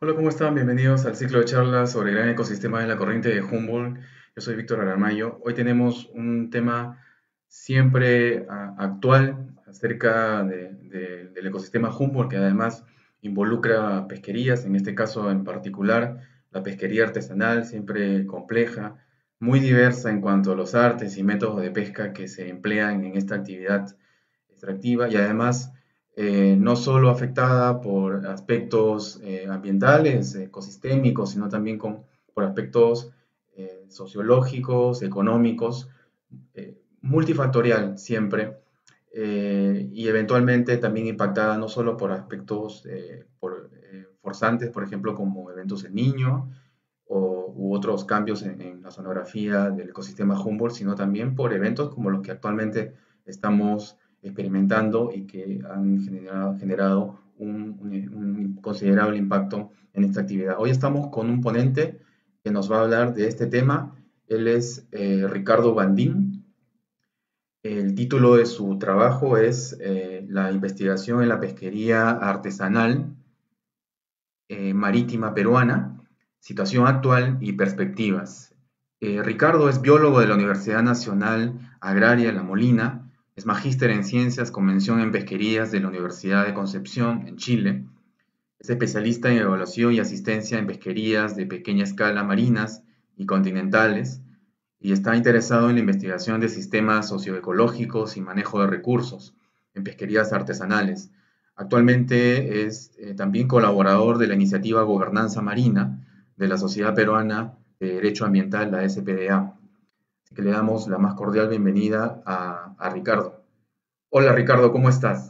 Hola, ¿cómo están? Bienvenidos al ciclo de charlas sobre el gran ecosistema de la corriente de Humboldt. Yo soy Víctor Aramayo. Hoy tenemos un tema siempre actual acerca del ecosistema Humboldt, que además involucra pesquerías, en este caso en particular la pesquería artesanal, siempre compleja, muy diversa en cuanto a los artes y métodos de pesca que se emplean en esta actividad extractiva y además no solo afectada por aspectos ambientales, ecosistémicos, sino también por aspectos sociológicos, económicos, multifactorial siempre, y eventualmente también impactada no solo por aspectos forzantes, por ejemplo, como eventos El Niño, u otros cambios en la sonografía del ecosistema Humboldt, sino también por eventos como los que actualmente estamos experimentando y que han generado un considerable impacto en esta actividad. Hoy estamos con un ponente que nos va a hablar de este tema. Él es Ricardo Bandín. El título de su trabajo es La investigación en la pesquería artesanal marítima peruana, situación actual y perspectivas. Ricardo es biólogo de la Universidad Nacional Agraria La Molina, es magíster en ciencias con mención en pesquerías de la Universidad de Concepción, en Chile, es especialista en evaluación y asistencia en pesquerías de pequeña escala marinas y continentales, y está interesado en la investigación de sistemas socioecológicos y manejo de recursos en pesquerías artesanales. Actualmente es también colaborador de la iniciativa Gobernanza Marina de la Sociedad Peruana de Derecho Ambiental, la SPDA. Así que le damos la más cordial bienvenida a Ricardo. Hola Ricardo, ¿cómo estás?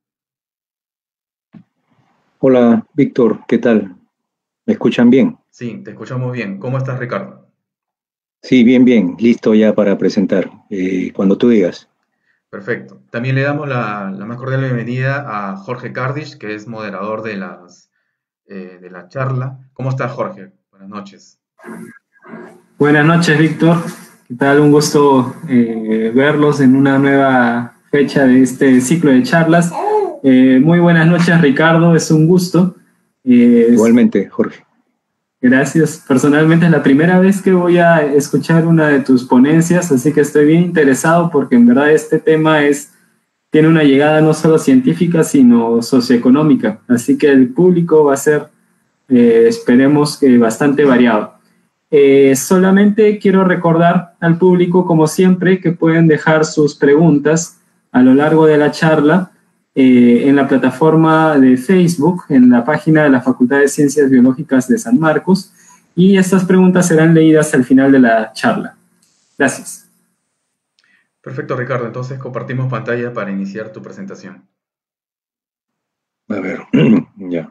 Hola, Víctor, ¿qué tal? ¿Me escuchan bien? Sí, te escuchamos bien. ¿Cómo estás, Ricardo? Sí, bien, bien, listo ya para presentar. Cuando tú digas. Perfecto. También le damos la más cordial bienvenida a Jorge Cardish, que es moderador de la charla. ¿Cómo estás, Jorge? Buenas noches. Buenas noches, Víctor. ¿Qué tal? Un gusto verlos en una nueva fecha de este ciclo de charlas. Muy buenas noches, Ricardo. Es un gusto. Igualmente, Jorge. Gracias. Personalmente es la primera vez que voy a escuchar una de tus ponencias, así que estoy bien interesado porque en verdad este tema tiene una llegada no solo científica, sino socioeconómica. Así que el público va a ser, esperemos que bastante variado. Solamente quiero recordar al público, como siempre, que pueden dejar sus preguntas a lo largo de la charla en la plataforma de Facebook, en la página de la Facultad de Ciencias Biológicas de San Marcos, y estas preguntas serán leídas al final de la charla. Gracias. Perfecto, Ricardo. Entonces compartimos pantalla para iniciar tu presentación. A ver, ya.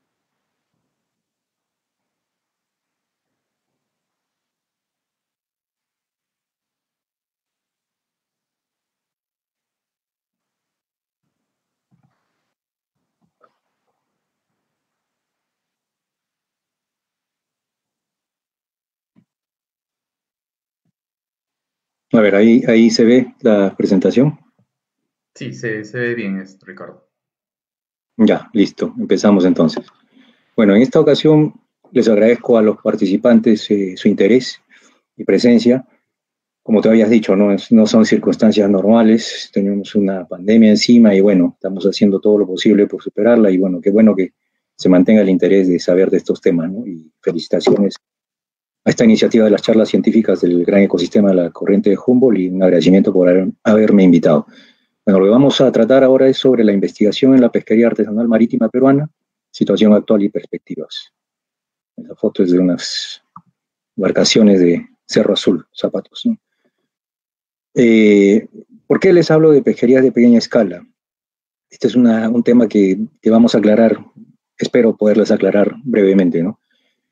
A ver, ahí se ve la presentación. Sí, se ve bien, Ricardo. Ya, listo, empezamos entonces. Bueno, en esta ocasión les agradezco a los participantes su interés y presencia. Como te habías dicho, no son circunstancias normales, tenemos una pandemia encima y bueno, estamos haciendo todo lo posible por superarla y bueno, qué bueno que se mantenga el interés de saber de estos temas, ¿no? Y felicitaciones a esta iniciativa de las charlas científicas del gran ecosistema de la corriente de Humboldt y un agradecimiento por haberme invitado. Bueno, lo que vamos a tratar ahora es sobre la investigación en la pesquería artesanal marítima peruana, situación actual y perspectivas. La foto es de unas embarcaciones de Cerro Azul, Zapatos, ¿no? ¿Por qué les hablo de pesquerías de pequeña escala? Este es un tema que vamos a aclarar, espero poderles aclarar brevemente, ¿no?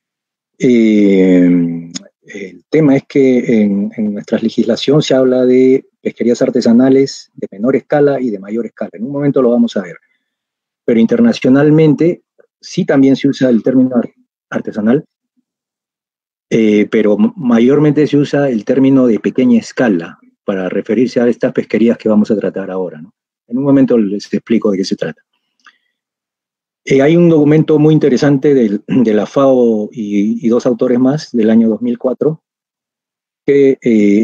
El tema es que en nuestra legislación se habla de pesquerías artesanales de menor escala y de mayor escala. En un momento lo vamos a ver. Pero internacionalmente sí también se usa el término artesanal, pero mayormente se usa el término de pequeña escala para referirse a estas pesquerías que vamos a tratar ahora, ¿no? En un momento les explico de qué se trata. Hay un documento muy interesante de la FAO y dos autores más del año 2004 que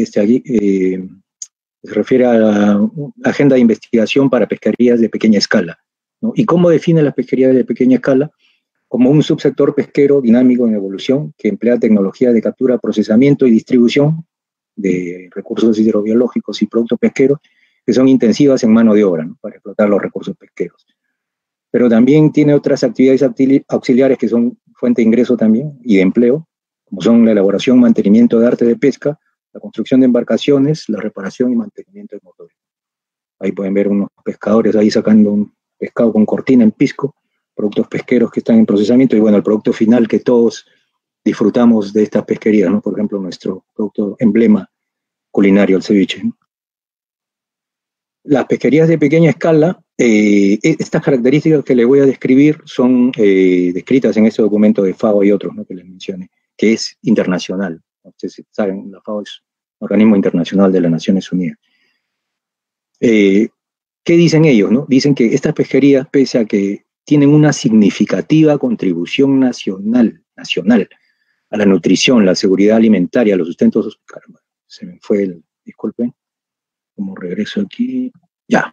se refiere a la agenda de investigación para pesquerías de pequeña escala, ¿no? ¿Y cómo define las pesquerías de pequeña escala? Como un subsector pesquero dinámico en evolución que emplea tecnologías de captura, procesamiento y distribución de recursos hidrobiológicos y productos pesqueros que son intensivas en mano de obra, ¿no? Para explotar los recursos pesqueros. Pero también tiene otras actividades auxiliares que son fuente de ingreso también y de empleo, como son la elaboración, mantenimiento de arte de pesca, la construcción de embarcaciones, la reparación y mantenimiento de motores. Ahí pueden ver unos pescadores ahí sacando un pescado con cortina en pisco, productos pesqueros que están en procesamiento y bueno, el producto final que todos disfrutamos de estas pesquerías, ¿no? Por ejemplo, nuestro producto emblema culinario, el ceviche, ¿no? Las pesquerías de pequeña escala, estas características que les voy a describir son descritas en este documento de FAO y otros, ¿no? Que les mencioné, que es internacional. Ustedes saben, la FAO es un organismo internacional de las Naciones Unidas. ¿Qué dicen ellos, no? Dicen que estas pesquerías, pese a que tienen una significativa contribución nacional a la nutrición, la seguridad alimentaria, los sustentos, caramba, se me fue disculpen, como regreso aquí, ya.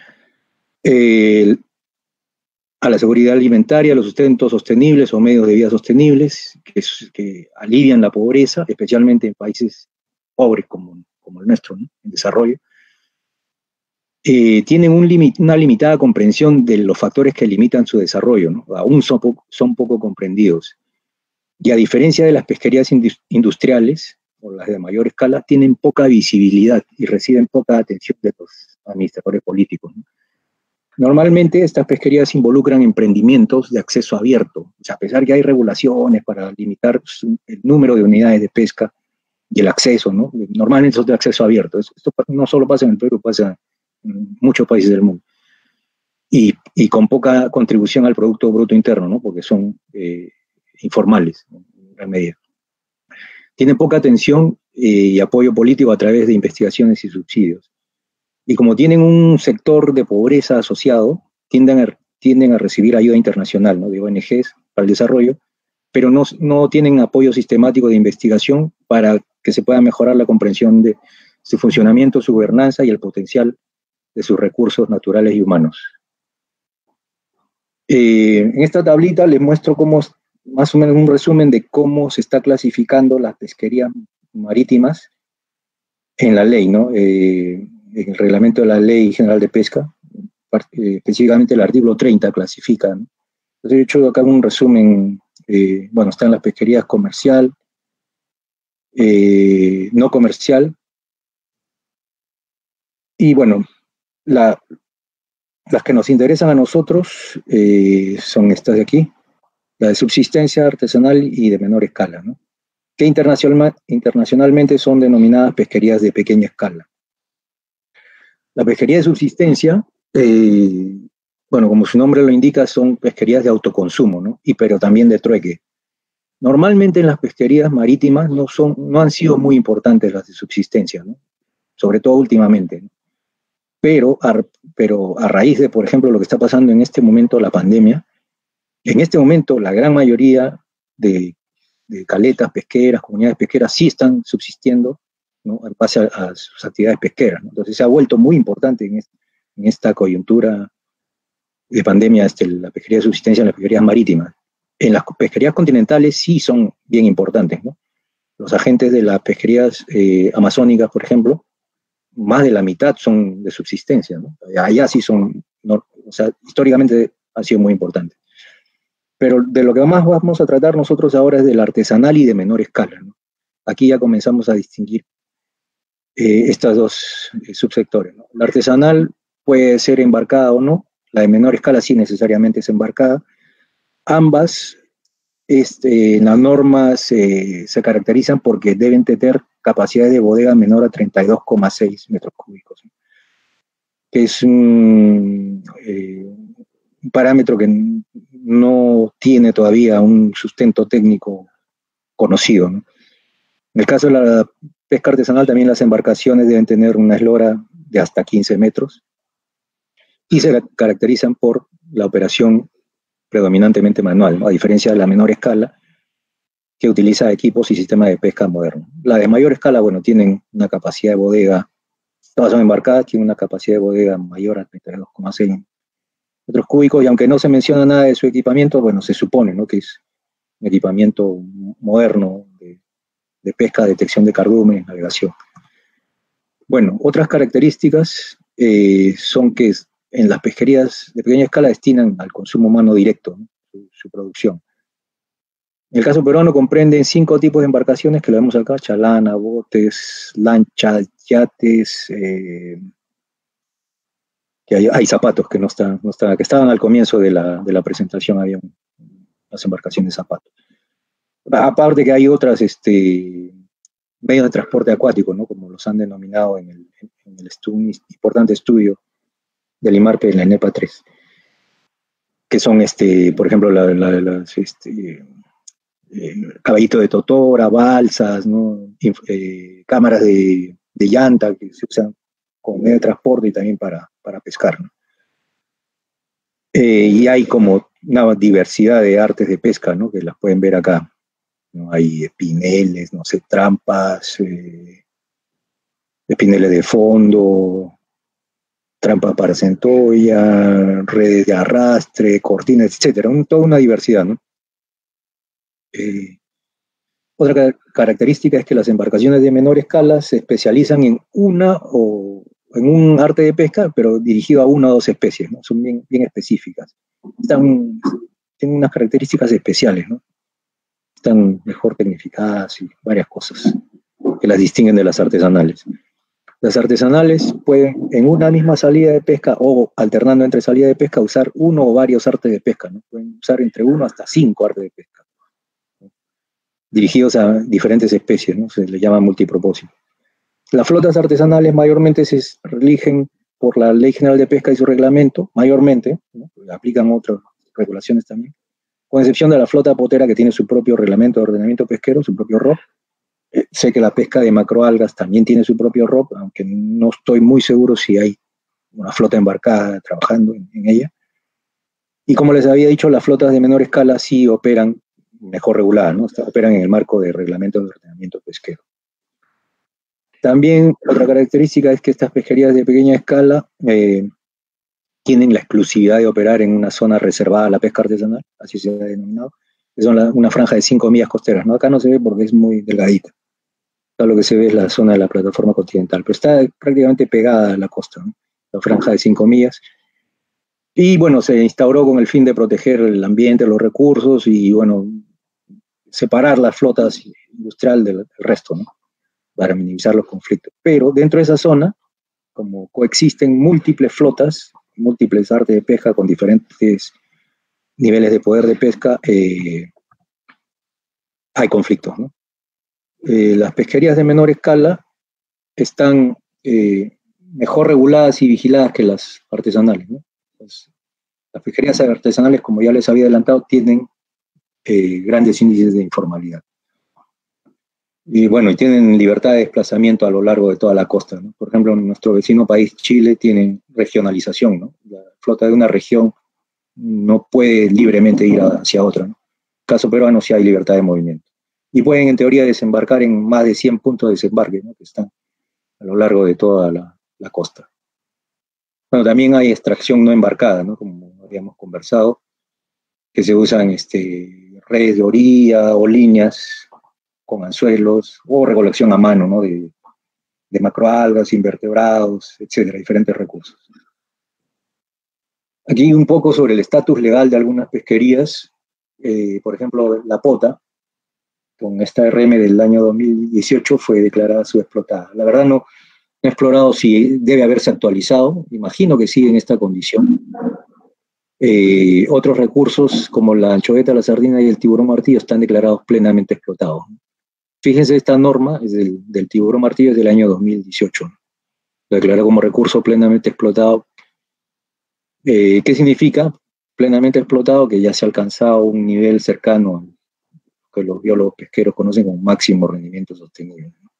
A la seguridad alimentaria, los sustentos sostenibles o medios de vida sostenibles que alivian la pobreza, especialmente en países pobres como el nuestro, ¿no? En desarrollo. Tienen una limitada comprensión de los factores que limitan su desarrollo, ¿no? Aún son poco comprendidos. Y a diferencia de las pesquerías industriales, o las de mayor escala, tienen poca visibilidad y reciben poca atención de los administradores políticos, ¿no? Normalmente estas pesquerías involucran emprendimientos de acceso abierto. O sea, a pesar que hay regulaciones para limitar el número de unidades de pesca y el acceso, ¿no? Normalmente son de acceso abierto. Esto no solo pasa en el Perú, pasa en muchos países del mundo. Y con poca contribución al Producto Bruto Interno, ¿no? Porque son informales en gran medida. Tienen poca atención y apoyo político a través de investigaciones y subsidios. Y como tienen un sector de pobreza asociado, tienden a recibir ayuda internacional, ¿no? De ONGs para el desarrollo, pero no tienen apoyo sistemático de investigación para que se pueda mejorar la comprensión de su funcionamiento, su gobernanza y el potencial de sus recursos naturales y humanos. En esta tablita les muestro más o menos un resumen de cómo se está clasificando las pesquerías marítimas en la ley, ¿no? En el reglamento de la Ley General de Pesca, específicamente el artículo 30 clasifica, ¿no? Entonces he hecho acá un resumen, bueno, están las pesquerías comercial, no comercial, y bueno, las que nos interesan a nosotros son estas de aquí, la de subsistencia artesanal y de menor escala, ¿no? Que internacionalmente son denominadas pesquerías de pequeña escala. La pesquería de subsistencia, bueno, como su nombre lo indica, son pesquerías de autoconsumo, ¿no? Pero también de trueque. Normalmente en las pesquerías marítimas no han sido muy importantes las de subsistencia, ¿no? Sobre todo últimamente, ¿no? Pero a raíz de, por ejemplo, lo que está pasando en este momento, la pandemia, en este momento la gran mayoría de caletas pesqueras, comunidades pesqueras, sí están subsistiendo, ¿no? En base a sus actividades pesqueras, ¿no? Entonces se ha vuelto muy importante en esta coyuntura de pandemia la pesquería de subsistencia en las pesquerías marítimas. En las pesquerías continentales sí son bien importantes, ¿no? Los agentes de las pesquerías amazónicas, por ejemplo, más de la mitad son de subsistencia, ¿no? Allá sí son, no, o sea, históricamente han sido muy importantes. Pero de lo que más vamos a tratar nosotros ahora es del artesanal y de menor escala, ¿no? Aquí ya comenzamos a distinguir estas dos subsectores, ¿no? La artesanal puede ser embarcada o no, la de menor escala sí necesariamente es embarcada. Ambas, las normas se caracterizan porque deben tener capacidad de bodega menor a 32,6 metros cúbicos, ¿no? Que es un parámetro que no tiene todavía un sustento técnico conocido, ¿no? En el caso de la pesca artesanal, también las embarcaciones deben tener una eslora de hasta 15 metros y se caracterizan por la operación predominantemente manual, ¿no? A diferencia de la menor escala, que utiliza equipos y sistemas de pesca modernos. La de mayor escala, bueno, tienen una capacidad de bodega, todas son embarcadas, tienen una capacidad de bodega mayor a 32,6 metros cúbicos, y aunque no se menciona nada de su equipamiento, bueno, se supone, ¿no?, que es un equipamiento moderno de pesca, detección de cardúmenes, navegación. Bueno, otras características son que en las pesquerías de pequeña escala destinan al consumo humano directo, ¿no?, su producción. En el caso peruano comprenden 5 tipos de embarcaciones que lo vemos acá: chalana, botes, lanchas, yates, que hay zapatos que no están, que estaban al comienzo de la presentación, había unas embarcaciones zapatos. Aparte que hay otras medios de transporte acuático, ¿no?, como los han denominado en el un importante estudio del IMARPE en la ENEPA 3, que son, por ejemplo, caballito de totora, balsas, ¿no?, cámaras de llanta que se usan como medio de transporte y también para pescar, ¿no? Y hay como una diversidad de artes de pesca, ¿no?, que las pueden ver acá, ¿no? Hay espineles, no sé, trampas, espineles de fondo, trampas para centolla, redes de arrastre, cortinas, etcétera, toda una diversidad, ¿no? Otra característica es que las embarcaciones de menor escala se especializan en en un arte de pesca, pero dirigido a una o dos especies, ¿no? Son bien específicas. Tienen unas características especiales, ¿no? Están mejor tecnificadas y varias cosas que las distinguen de las artesanales. Las artesanales pueden, en una misma salida de pesca o alternando entre salida de pesca, usar uno o varios artes de pesca, ¿no? Pueden usar entre 1 hasta 5 artes de pesca, ¿no?, dirigidos a diferentes especies, ¿no? Se les llama multipropósito. Las flotas artesanales mayormente se rigen por la Ley General de Pesca y su reglamento, mayormente, ¿no?, aplican otras regulaciones también, con excepción de la flota potera, que tiene su propio reglamento de ordenamiento pesquero, su propio ROP. Sé que la pesca de macroalgas también tiene su propio ROP, aunque no estoy muy seguro si hay una flota embarcada trabajando en ella. Y como les había dicho, las flotas de menor escala sí operan mejor reguladas, ¿no? Operan en el marco de reglamentos de ordenamiento pesquero. También otra característica es que estas pesquerías de pequeña escala tienen la exclusividad de operar en una zona reservada a la pesca artesanal, así se ha denominado, que son una franja de 5 millas costeras, ¿no? Acá no se ve porque es muy delgadita. Acá lo que se ve es la zona de la plataforma continental, pero está prácticamente pegada a la costa, ¿no?, la franja de 5 millas. Y bueno, se instauró con el fin de proteger el ambiente, los recursos y, bueno, separar las flotas industrial del resto, ¿no?, para minimizar los conflictos. Pero dentro de esa zona, como coexisten múltiples flotas, múltiples artes de pesca con diferentes niveles de poder de pesca, hay conflictos, ¿no? Las pesquerías de menor escala están mejor reguladas y vigiladas que las artesanales, ¿no? Pues, las pesquerías artesanales, como ya les había adelantado, tienen grandes índices de informalidad. Y bueno, y tienen libertad de desplazamiento a lo largo de toda la costa, ¿no? Por ejemplo, en nuestro vecino país, Chile, tienen regionalización, ¿no? La flota de una región no puede libremente ir hacia otra, ¿no? En el caso peruano sí hay libertad de movimiento. Y pueden, en teoría, desembarcar en más de 100 puntos de desembarque, ¿no?, que están a lo largo de toda la costa. Bueno, también hay extracción no embarcada, ¿no?, como habíamos conversado, que se usan redes de orilla o líneas con anzuelos, o recolección a mano, ¿no?, de macroalgas, invertebrados, etcétera, diferentes recursos. Aquí un poco sobre el estatus legal de algunas pesquerías. Por ejemplo, la Pota, con esta RM del año 2018, fue declarada subexplotada. La verdad no he explorado si debe haberse actualizado, imagino que sigue en esta condición. Otros recursos como la anchoveta, la sardina y el tiburón martillo están declarados plenamente explotados. Fíjense, esta norma es del tiburón martillo, es del año 2018. Lo declaró como recurso plenamente explotado. ¿Qué significa plenamente explotado? Que ya se ha alcanzado un nivel cercano a que los biólogos pesqueros conocen como máximo rendimiento sostenible, ¿no?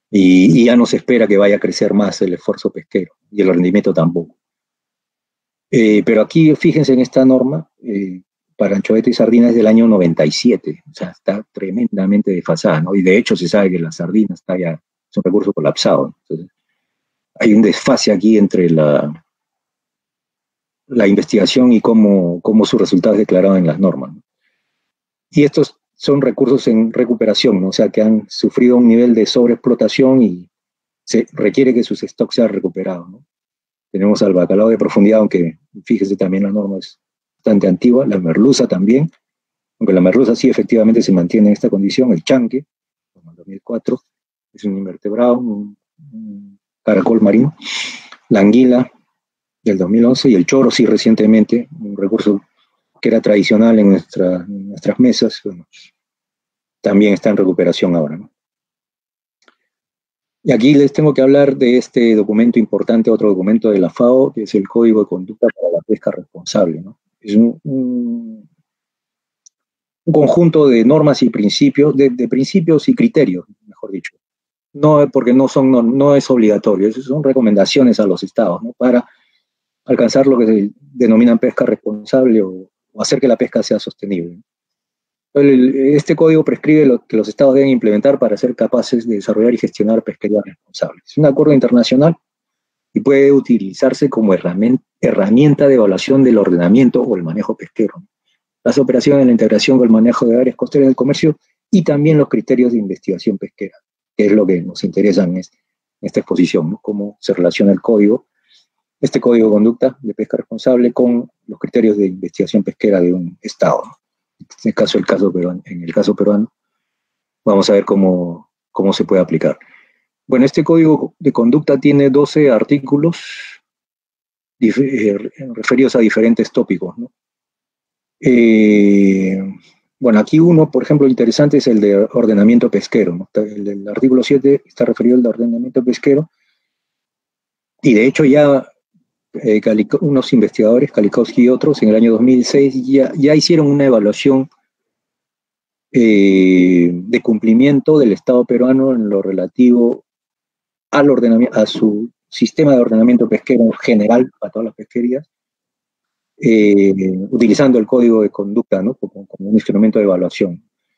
Y ya no se espera que vaya a crecer más el esfuerzo pesquero, y el rendimiento tampoco. Pero aquí, fíjense en esta norma, para anchoveta y sardina es del año 97, o sea, está tremendamente desfasada, ¿no? Y de hecho se sabe que la sardina está ya, es un recurso colapsado, ¿no? Entonces, hay un desfase aquí entre la investigación y cómo su resultado es declarado en las normas, ¿no? Y estos son recursos en recuperación, ¿no? O sea, que han sufrido un nivel de sobreexplotación y se requiere que sus stocks sean recuperados, ¿no? Tenemos al bacalao de profundidad, aunque fíjese también la norma es bastante antigua, la merluza también, aunque la merluza sí efectivamente se mantiene en esta condición, el chanque, como el 2004, es un invertebrado, un caracol marino, la anguila del 2011 y el choro sí recientemente, un recurso que era tradicional en nuestras mesas, bueno, también está en recuperación ahora, ¿no? Y aquí les tengo que hablar de este documento importante, otro documento de la FAO, que es el Código de Conducta para la Pesca Responsable, ¿no? Es un conjunto de normas y principios, de principios y criterios, mejor dicho. No, porque no es obligatorio, son recomendaciones a los estados, ¿no? Para alcanzar lo que se denomina pesca responsable o hacer que la pesca sea sostenible. Este código prescribe lo que los estados deben implementar para ser capaces de desarrollar y gestionar pesquería responsable. Es un acuerdo internacional y puede utilizarse como herramienta de evaluación del ordenamiento o el manejo pesquero, ¿no? Las operaciones, la integración con el manejo de áreas costeras del comercio y también los criterios de investigación pesquera, que es lo que nos interesa en esta exposición, ¿no? Cómo se relaciona el código, este código de conducta de pesca responsable con los criterios de investigación pesquera de un estado, ¿no? En el caso peruano, vamos a ver cómo se puede aplicar. Bueno, este código de conducta tiene 12 artículos referidos a diferentes tópicos, ¿no? Bueno, aquí uno, por ejemplo, interesante es el de ordenamiento pesquero, ¿no? El artículo 7 está referido al ordenamiento pesquero y de hecho ya unos investigadores, Kalikowski y otros, en el año 2006 ya hicieron una evaluación de cumplimiento del Estado peruano en lo relativo a su sistema de ordenamiento pesquero general para todas las pesquerías, utilizando el código de conducta, ¿no? como un instrumento de evaluación.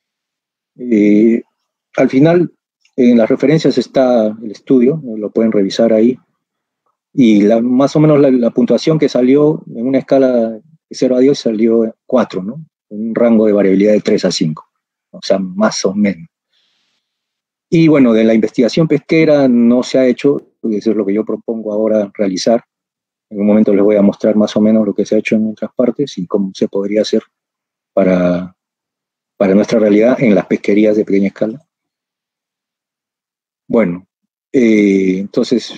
Al final, en las referencias está el estudio, lo pueden revisar ahí, y más o menos la puntuación que salió en una escala de 0 a 10 salió 4, ¿no? Un rango de variabilidad de 3 a 5, o sea, más o menos. Y bueno, de la investigación pesquera no se ha hecho, eso es lo que yo propongo ahora realizar. En un momento les voy a mostrar más o menos lo que se ha hecho en otras partes y cómo se podría hacer para nuestra realidad en las pesquerías de pequeña escala. Bueno, entonces,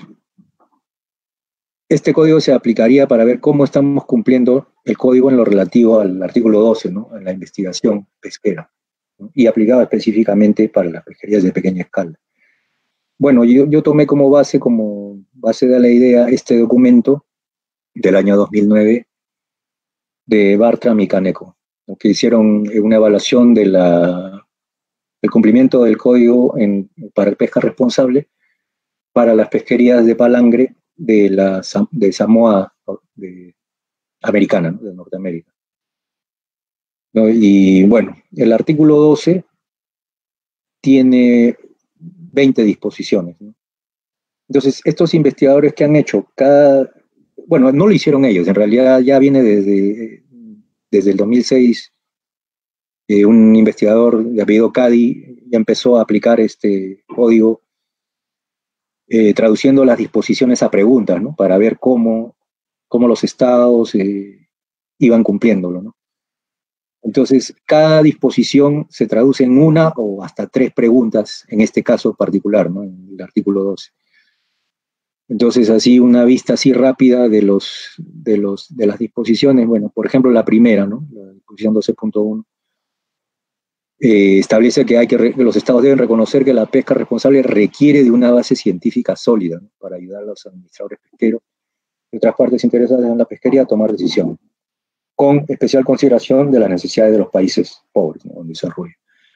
este código se aplicaría para ver cómo estamos cumpliendo el código en lo relativo al artículo 12, ¿no? En la investigación pesquera, ¿no? Y aplicado específicamente para las pesquerías de pequeña escala. Bueno, yo tomé como base de la idea este documento del año 2009 de Bartram y Kaneko, ¿no? Que hicieron una evaluación del cumplimiento del código para pesca responsable para las pesquerías de palangre de Samoa americana, ¿no? De Norteamérica, ¿no? Y bueno, el artículo 12 tiene 20 disposiciones, ¿no? Entonces, estos investigadores que han hecho bueno, no lo hicieron ellos, en realidad ya viene desde el 2006, un investigador de apellido Cady ya empezó a aplicar este código traduciendo las disposiciones a preguntas, ¿no? Para ver cómo los estados iban cumpliéndolo, ¿no? Entonces, cada disposición se traduce en una o hasta 3 preguntas, en este caso particular, ¿no? En el artículo 12. Entonces, así una vista así rápida de las disposiciones, bueno, por ejemplo, la primera, ¿no? La disposición 12.1. Establece que los estados deben reconocer que la pesca responsable requiere de una base científica sólida, ¿no? Para ayudar a los administradores pesqueros y otras partes interesadas en la pesquería a tomar decisiones, con especial consideración de las necesidades de los países pobres, ¿no? En desarrollo.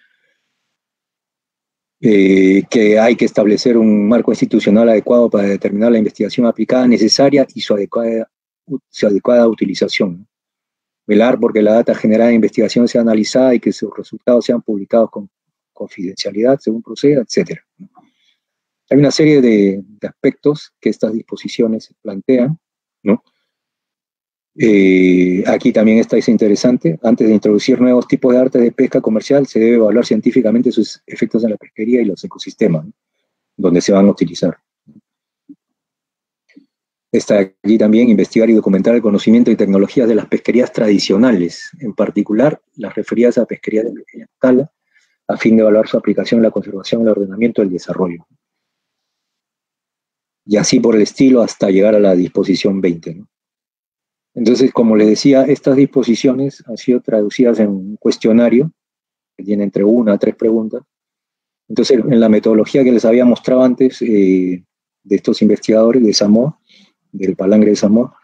Que hay que establecer un marco institucional adecuado para determinar la investigación aplicada necesaria y su adecuada su adecuada utilización, ¿no? Velar porque la data generada en investigación sea analizada y que sus resultados sean publicados con confidencialidad según proceda, etc. Hay una serie de aspectos que estas disposiciones plantean, ¿no? Aquí también es interesante. Antes de introducir nuevos tipos de artes de pesca comercial, se debe evaluar científicamente sus efectos en la pesquería y los ecosistemas, ¿no?, donde se van a utilizar. Está aquí también investigar y documentar el conocimiento y tecnologías de las pesquerías tradicionales, en particular las referidas a pesquerías de pequeña escala, a fin de evaluar su aplicación, la conservación, el ordenamiento y el desarrollo. Y así por el estilo hasta llegar a la disposición 20, ¿no? Entonces, como les decía, estas disposiciones han sido traducidas en un cuestionario que tiene entre 1 a 3 preguntas. Entonces, en la metodología que les había mostrado antes de estos investigadores de Samoa, del Palangre de Samoa,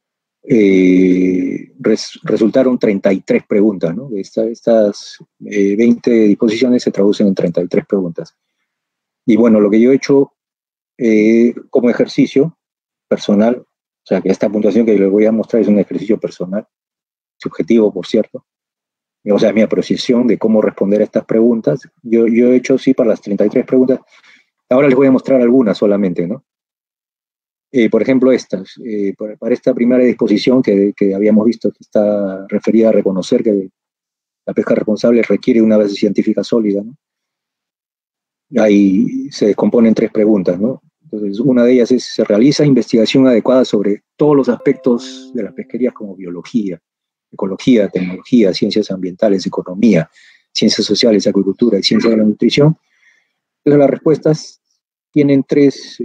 resultaron 33 preguntas, ¿no? Estas 20 disposiciones se traducen en 33 preguntas. Y bueno, lo que yo he hecho como ejercicio personal, o sea, que esta puntuación que les voy a mostrar es un ejercicio personal, subjetivo, por cierto, o sea, mi apreciación de cómo responder a estas preguntas. Yo he hecho, sí, para las 33 preguntas. Ahora les voy a mostrar algunas solamente, ¿no? Por ejemplo, estas. Para esta primera disposición que habíamos visto, que está referida a reconocer que la pesca responsable requiere una base científica sólida, ¿no? Ahí se descompone en 3 preguntas, ¿no? Entonces, una de ellas es: ¿se realiza investigación adecuada sobre todos los aspectos de las pesquerías como biología, ecología, tecnología, ciencias ambientales, economía, ciencias sociales, agricultura y ciencias de la nutrición? Entonces, las respuestas tienen 3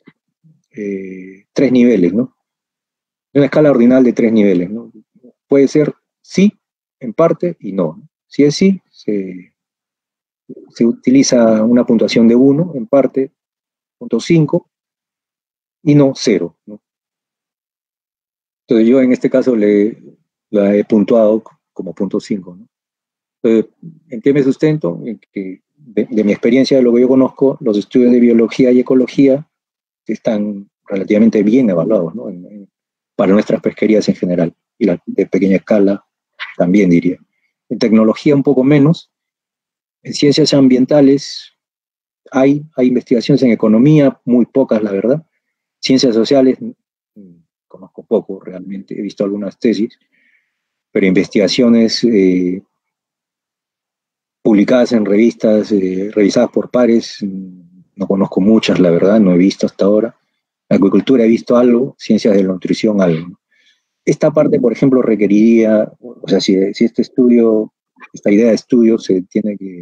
niveles, ¿no? Una escala ordinal de 3 niveles, ¿no? Puede ser sí, en parte, y no. Si es sí, se utiliza una puntuación de 1, en parte, 0.5, y no, 0, ¿no? Entonces yo en este caso la he puntuado como 0.5, ¿no? Entonces, ¿en qué me sustento? En que de mi experiencia, de lo que yo conozco, los estudios de biología y ecología están relativamente bien evaluados, ¿no? Para nuestras pesquerías en general, y la de pequeña escala también, diría. En tecnología un poco menos. En ciencias ambientales hay investigaciones. En economía, muy pocas, la verdad. Ciencias sociales, conozco poco realmente, he visto algunas tesis, pero investigaciones publicadas en revistas, revisadas por pares, no conozco muchas, la verdad, no he visto hasta ahora. Agricultura he visto algo, ciencias de la nutrición algo, ¿no? Esta parte, por ejemplo, requeriría, o sea, si este estudio, esta idea de estudio se tiene que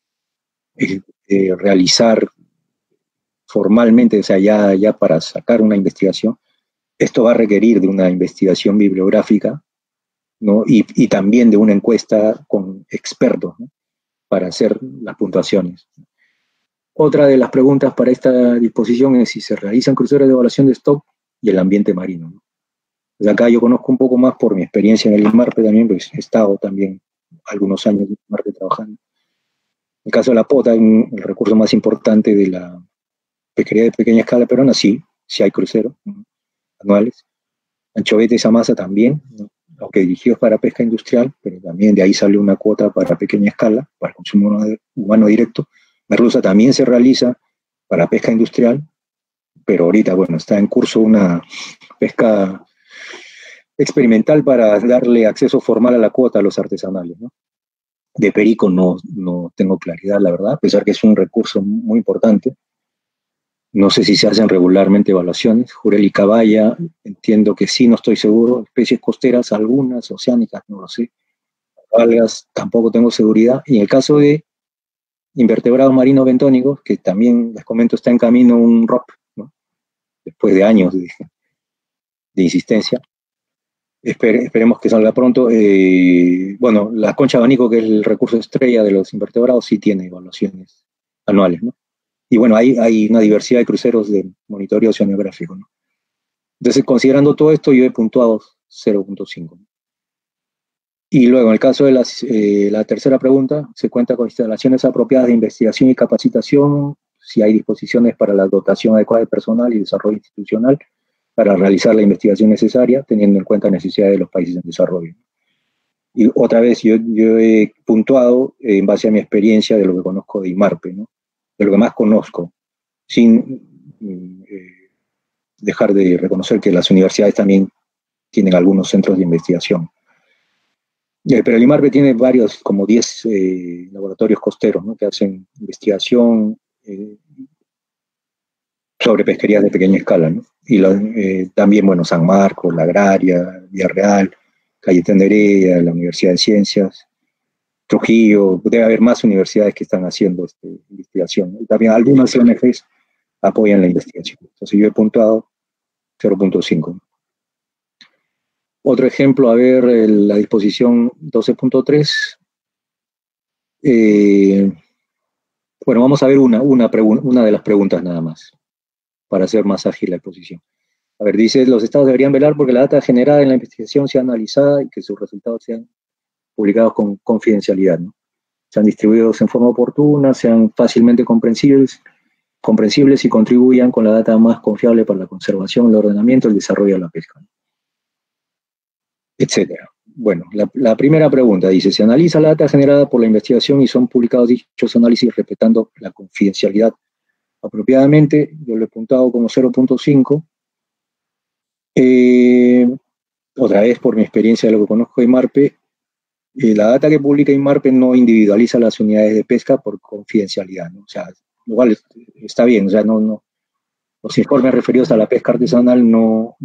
realizar formalmente, o sea, ya para sacar una investigación, esto va a requerir de una investigación bibliográfica, ¿no? Y también de una encuesta con expertos, ¿no?, para hacer las puntuaciones. Otra de las preguntas para esta disposición es si se realizan cruceros de evaluación de stock y el ambiente marino, ¿no? Pues acá yo conozco un poco más por mi experiencia en el INMARPE también, pues he estado también algunos años en el INMARPE trabajando. En el caso de la pota, el recurso más importante de la pesquería de pequeña escala peruana, sí hay cruceros, ¿no?, anuales. Anchovete y Samasa también, ¿no?, aunque dirigidos para pesca industrial, pero también de ahí sale una cuota para pequeña escala, para consumo humano directo. Merluza también se realiza para pesca industrial, pero ahorita, bueno, está en curso una pesca experimental para darle acceso formal a la cuota a los artesanales, ¿no? De perico no tengo claridad, la verdad, a pesar que es un recurso muy importante. No sé si se hacen regularmente evaluaciones. Jurel y caballa, entiendo que sí, no estoy seguro. Especies costeras, algunas, oceánicas, no lo sé. Algas, tampoco tengo seguridad. Y en el caso de invertebrados marinos bentónicos, que también, les comento, está en camino un ROP, ¿no?, después de años de insistencia. Esperemos que salga pronto. Bueno, la concha de abanico, que es el recurso estrella de los invertebrados, sí tiene evaluaciones anuales, ¿no? Y bueno, hay una diversidad de cruceros de monitoreo oceanográfico, ¿no? Entonces, considerando todo esto, yo he puntuado 0.5. Y luego, en el caso de la tercera pregunta, se cuenta con instalaciones apropiadas de investigación y capacitación, si hay disposiciones para la dotación adecuada de personal y desarrollo institucional. para realizar la investigación necesaria, teniendo en cuenta necesidades de los países en desarrollo. Y otra vez, yo he puntuado en base a mi experiencia de lo que conozco de IMARPE, ¿no? De lo que más conozco, sin dejar de reconocer que las universidades también tienen algunos centros de investigación. Pero el IMARPE tiene varios, como 10 laboratorios costeros, ¿no? Que hacen investigación sobre pesquerías de pequeña escala, ¿no? Y también, bueno, San Marcos, La Agraria, Villarreal, Cayetano Heredia, la Universidad de Ciencias, Trujillo, debe haber más universidades que están haciendo investigación, ¿no? Y también algunas ONGs apoyan la investigación. Entonces yo he puntuado 0.5. Otro ejemplo, a ver, la disposición 12.3. Bueno, vamos a ver una de las preguntas nada más, para hacer más ágil la exposición. A ver, dice, los estados deberían velar porque la data generada en la investigación sea analizada y que sus resultados sean publicados con confidencialidad, ¿no? Sean distribuidos en forma oportuna, sean fácilmente comprensibles y contribuyan con la data más confiable para la conservación, el ordenamiento y el desarrollo de la pesca, ¿no? Etcétera. Bueno, la primera pregunta dice, se analiza la data generada por la investigación y son publicados dichos análisis respetando la confidencialidad apropiadamente. Yo lo he apuntado como 0.5. Otra vez, por mi experiencia de lo que conozco de IMARPE, la data que publica IMARPE no individualiza las unidades de pesca por confidencialidad, ¿no? O sea, igual está bien, o sea, no, los informes referidos a la pesca artesanal no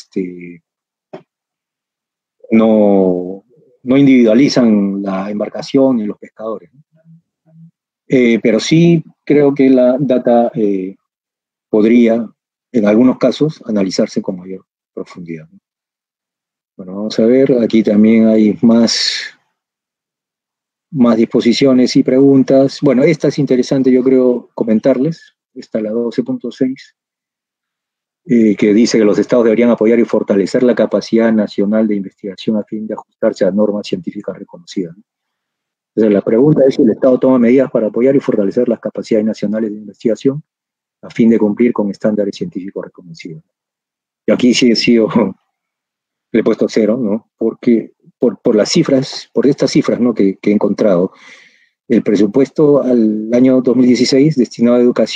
individualizan la embarcación y los pescadores, ¿no? Pero sí creo que la data podría, en algunos casos, analizarse con mayor profundidad, ¿no? Bueno, vamos a ver, aquí también hay más disposiciones y preguntas. Bueno, esta es interesante, yo creo, comentarles. Esta es la 12.6. Que dice que los estados deberían apoyar y fortalecer la capacidad nacional de investigación a fin de ajustarse a normas científicas reconocidas, ¿no? Entonces, la pregunta es si el Estado toma medidas para apoyar y fortalecer las capacidades nacionales de investigación a fin de cumplir con estándares científicos reconocidos. Y aquí sí he sido, le he puesto 0, ¿no? Porque por las cifras, por estas cifras, ¿no? que he encontrado, el presupuesto al año 2016 destinado a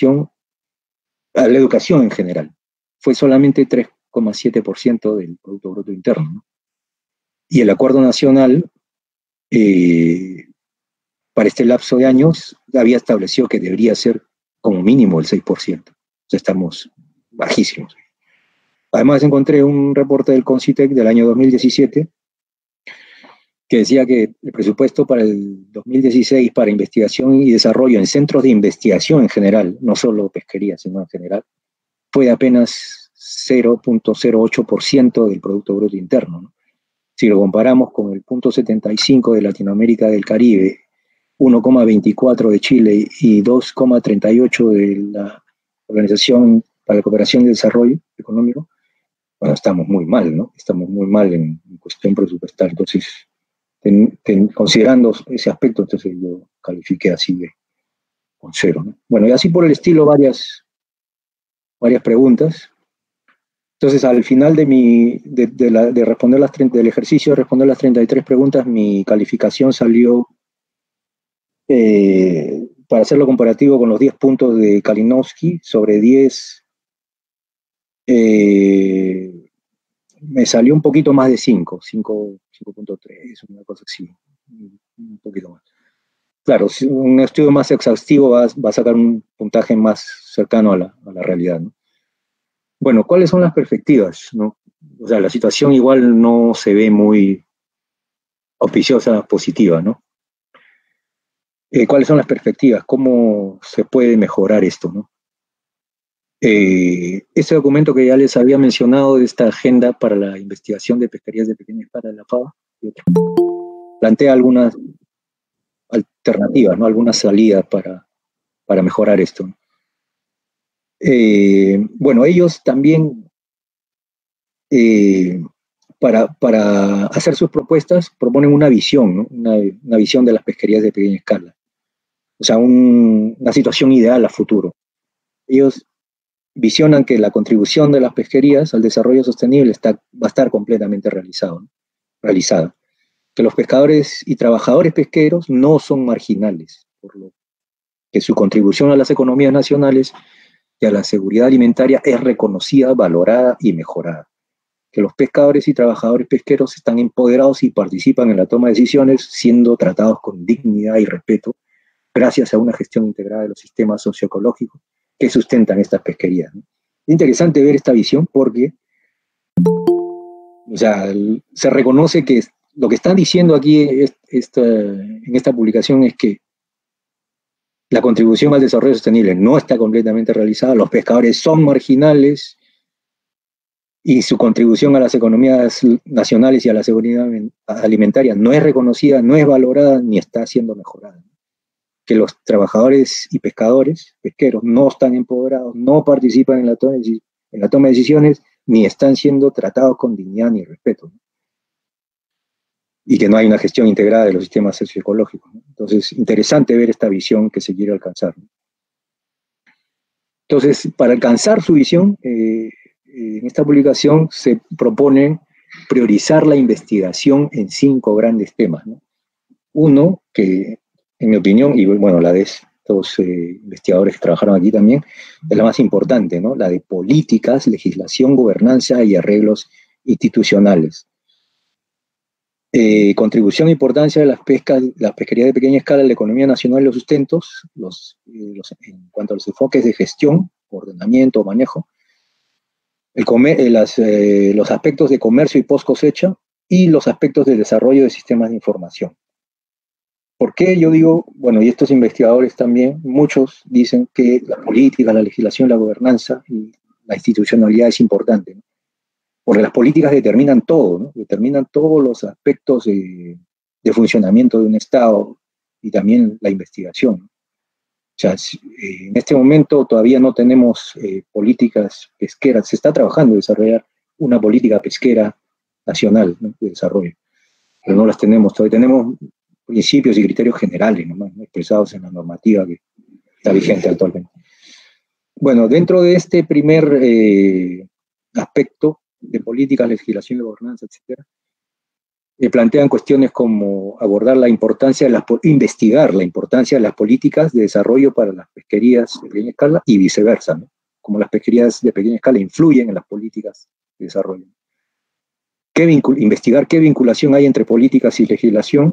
la educación en general, fue solamente 3,7% del Producto Bruto Interno, ¿no? Y el Acuerdo Nacional, para este lapso de años, había establecido que debería ser como mínimo el 6%. O sea, estamos bajísimos. Además, encontré un reporte del CONCITEC del año 2017 que decía que el presupuesto para el 2016 para investigación y desarrollo en centros de investigación en general, no solo pesquería, sino en general, fue de apenas 0.08% del Producto Bruto Interno, ¿no? Si lo comparamos con el 0.75% de Latinoamérica del Caribe, 1,24% de Chile y 2,38% de la Organización para la Cooperación y Desarrollo Económico, bueno, estamos muy mal, ¿no? Estamos muy mal en cuestión presupuestal. Entonces, considerando ese aspecto, entonces yo califiqué así con 0, ¿no? Bueno, y así por el estilo varias preguntas. Entonces, al final de responder del ejercicio de responder las 33 preguntas, mi calificación salió, para hacerlo comparativo con los 10 puntos de Kalinowski, sobre 10, me salió un poquito más de 5.3, una cosa así, un poquito más. Claro, si un estudio más exhaustivo va a sacar un puntaje más cercano a la realidad, ¿no? Bueno, ¿cuáles son las perspectivas, no? O sea, la situación igual no se ve muy auspiciosa, positiva, ¿no? ¿Cuáles son las perspectivas? ¿Cómo se puede mejorar esto, no? Este documento que ya les había mencionado, de esta agenda para la investigación de pesquerías de pequeña escala de la FAO, plantea algunas alternativas, ¿no? Algunas salidas para mejorar esto, ¿no? Bueno, ellos también, para hacer sus propuestas, proponen una visión, ¿no? Una visión de las pesquerías de pequeña escala. O sea, una situación ideal a futuro. Ellos visionan que la contribución de las pesquerías al desarrollo sostenible va a estar completamente realizada. Que los pescadores y trabajadores pesqueros no son marginales, por lo que su contribución a las economías nacionales y a la seguridad alimentaria es reconocida, valorada y mejorada. Que los pescadores y trabajadores pesqueros están empoderados y participan en la toma de decisiones, siendo tratados con dignidad y respeto, gracias a una gestión integrada de los sistemas socioecológicos que sustentan estas pesquerías. Es interesante ver esta visión porque, o sea, se reconoce que lo que están diciendo aquí en esta publicación es que la contribución al desarrollo sostenible no está completamente realizada, los pescadores son marginales y su contribución a las economías nacionales y a la seguridad alimentaria no es reconocida, no es valorada ni está siendo mejorada. Que los trabajadores y pesqueros, no están empoderados, no participan en la toma de decisiones, ni están siendo tratados con dignidad ni respeto, ¿no? Y que no hay una gestión integrada de los sistemas socioecológicos, ¿no? Entonces, interesante ver esta visión que se quiere alcanzar, ¿no? Entonces, para alcanzar su visión, en esta publicación se propone priorizar la investigación en 5 grandes temas, ¿no? Uno, que en mi opinión, y bueno, la de estos investigadores que trabajaron aquí también, es la más importante, ¿no? La de políticas, legislación, gobernanza y arreglos institucionales. Contribución e importancia de la pesquería de pequeña escala en la economía nacional y los sustentos, en cuanto a los enfoques de gestión, ordenamiento, manejo, los aspectos de comercio y post cosecha y los aspectos de desarrollo de sistemas de información. ¿Por qué yo digo, bueno, y estos investigadores también, muchos dicen que la política, la legislación, la gobernanza y la institucionalidad es importante, ¿no? Porque las políticas determinan todo, ¿no? Determinan todos los aspectos de funcionamiento de un Estado y también la investigación, ¿no? O sea, en este momento todavía no tenemos políticas pesqueras, se está trabajando en desarrollar una política pesquera nacional, ¿no?, de desarrollo, pero no las tenemos, todavía tenemos principios y criterios generales, ¿no?, expresados en la normativa que está vigente actualmente. Bueno, dentro de este primer aspecto de políticas, legislación, gobernanza, etcétera, plantean cuestiones como abordar la importancia investigar la importancia de las políticas de desarrollo para las pesquerías de pequeña escala y viceversa, ¿no? Como las pesquerías de pequeña escala influyen en las políticas de desarrollo. Investigar qué vinculación hay entre políticas y legislación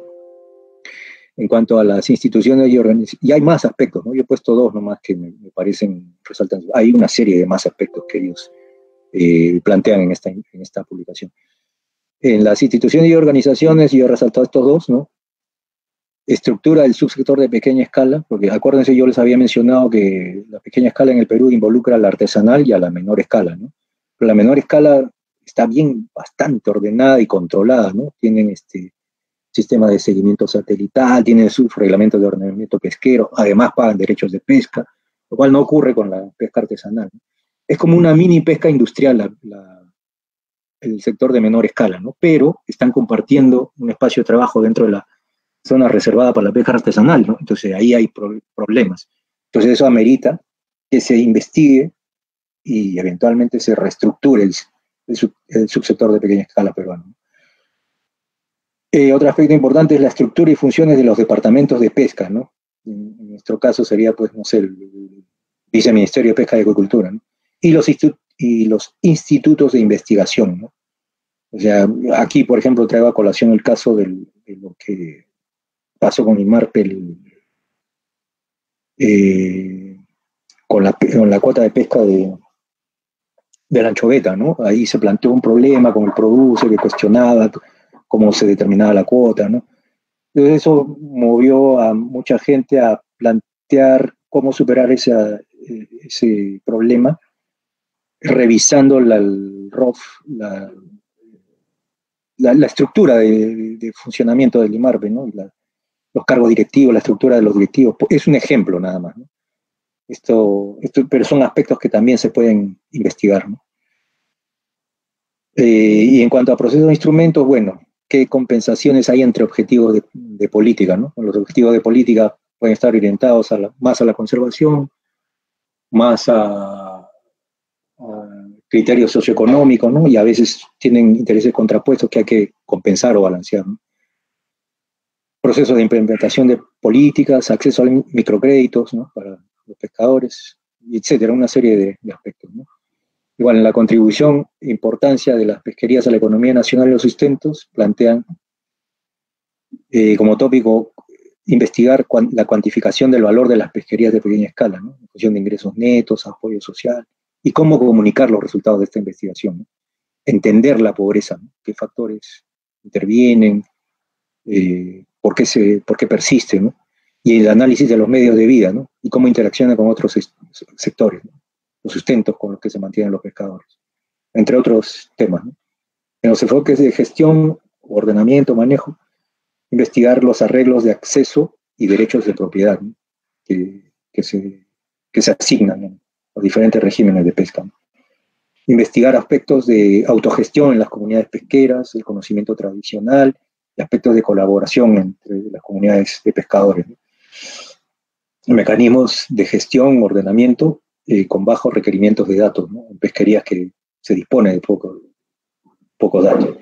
en cuanto a las instituciones y organizaciones. Y hay más aspectos, ¿no? Yo he puesto 2 nomás que me parecen resaltantes. Hay una serie de más aspectos que ellos plantean en esta publicación. En las instituciones y organizaciones, yo he resaltado estos 2, ¿no? Estructura del subsector de pequeña escala, porque acuérdense, yo les había mencionado que la pequeña escala en el Perú involucra a la artesanal y a la menor escala, ¿no? Pero la menor escala está bastante ordenada y controlada, ¿no? Tienen sistema de seguimiento satelital, tienen sus reglamentos de ordenamiento pesquero, además pagan derechos de pesca, lo cual no ocurre con la pesca artesanal, ¿no? Es como una mini pesca industrial el sector de menor escala, ¿no? Pero están compartiendo un espacio de trabajo dentro de la zona reservada para la pesca artesanal, ¿no? Entonces ahí hay problemas. Entonces eso amerita que se investigue y eventualmente se reestructure el subsector de pequeña escala peruano. Otro aspecto importante es la estructura y funciones de los departamentos de pesca, ¿no? En nuestro caso sería, pues, no sé, el Viceministerio de Pesca y Acuicultura, ¿no? Y los institutos de investigación, ¿no? O sea, aquí, por ejemplo, traigo a colación el caso de lo que pasó con IMARPE, con la cuota de pesca de la anchoveta, ¿no? Ahí se planteó un problema con el producer que cuestionaba cómo se determinaba la cuota, ¿no? Entonces eso movió a mucha gente a plantear cómo superar ese problema, revisando el ROF, la estructura de funcionamiento del IMARPE, ¿no? Los cargos directivos, la estructura de los directivos. Es un ejemplo nada más, ¿no? Pero son aspectos que también se pueden investigar, ¿no? Y en cuanto a procesos de instrumentos, bueno, ¿qué compensaciones hay entre objetivos de política, ¿no? Los objetivos de política pueden estar orientados más a la conservación, más a criterios socioeconómicos, ¿no? Y a veces tienen intereses contrapuestos que hay que compensar o balancear, ¿no? Procesos de implementación de políticas, acceso a microcréditos, ¿no? Para los pescadores, etcétera, una serie de aspectos, ¿no? Igual, en la contribución e importancia de las pesquerías a la economía nacional y los sustentos, plantean como tópico investigar la cuantificación del valor de las pesquerías de pequeña escala, ¿no? En función de ingresos netos, apoyo social, y cómo comunicar los resultados de esta investigación, ¿no? Entender la pobreza, ¿no? Qué factores intervienen, por qué persiste, ¿no? Y el análisis de los medios de vida, ¿no? Y cómo interacciona con otros sectores, ¿no? Los sustentos con los que se mantienen los pescadores, entre otros temas, ¿no? En los enfoques de gestión, ordenamiento, manejo, investigar los arreglos de acceso y derechos de propiedad, ¿no? que se asignan, ¿no? Los diferentes regímenes de pesca, ¿no? Investigar aspectos de autogestión en las comunidades pesqueras, el conocimiento tradicional y aspectos de colaboración entre las comunidades de pescadores, ¿no? Mecanismos de gestión, ordenamiento, con bajos requerimientos de datos, ¿no? En pesquerías que se dispone de pocos datos.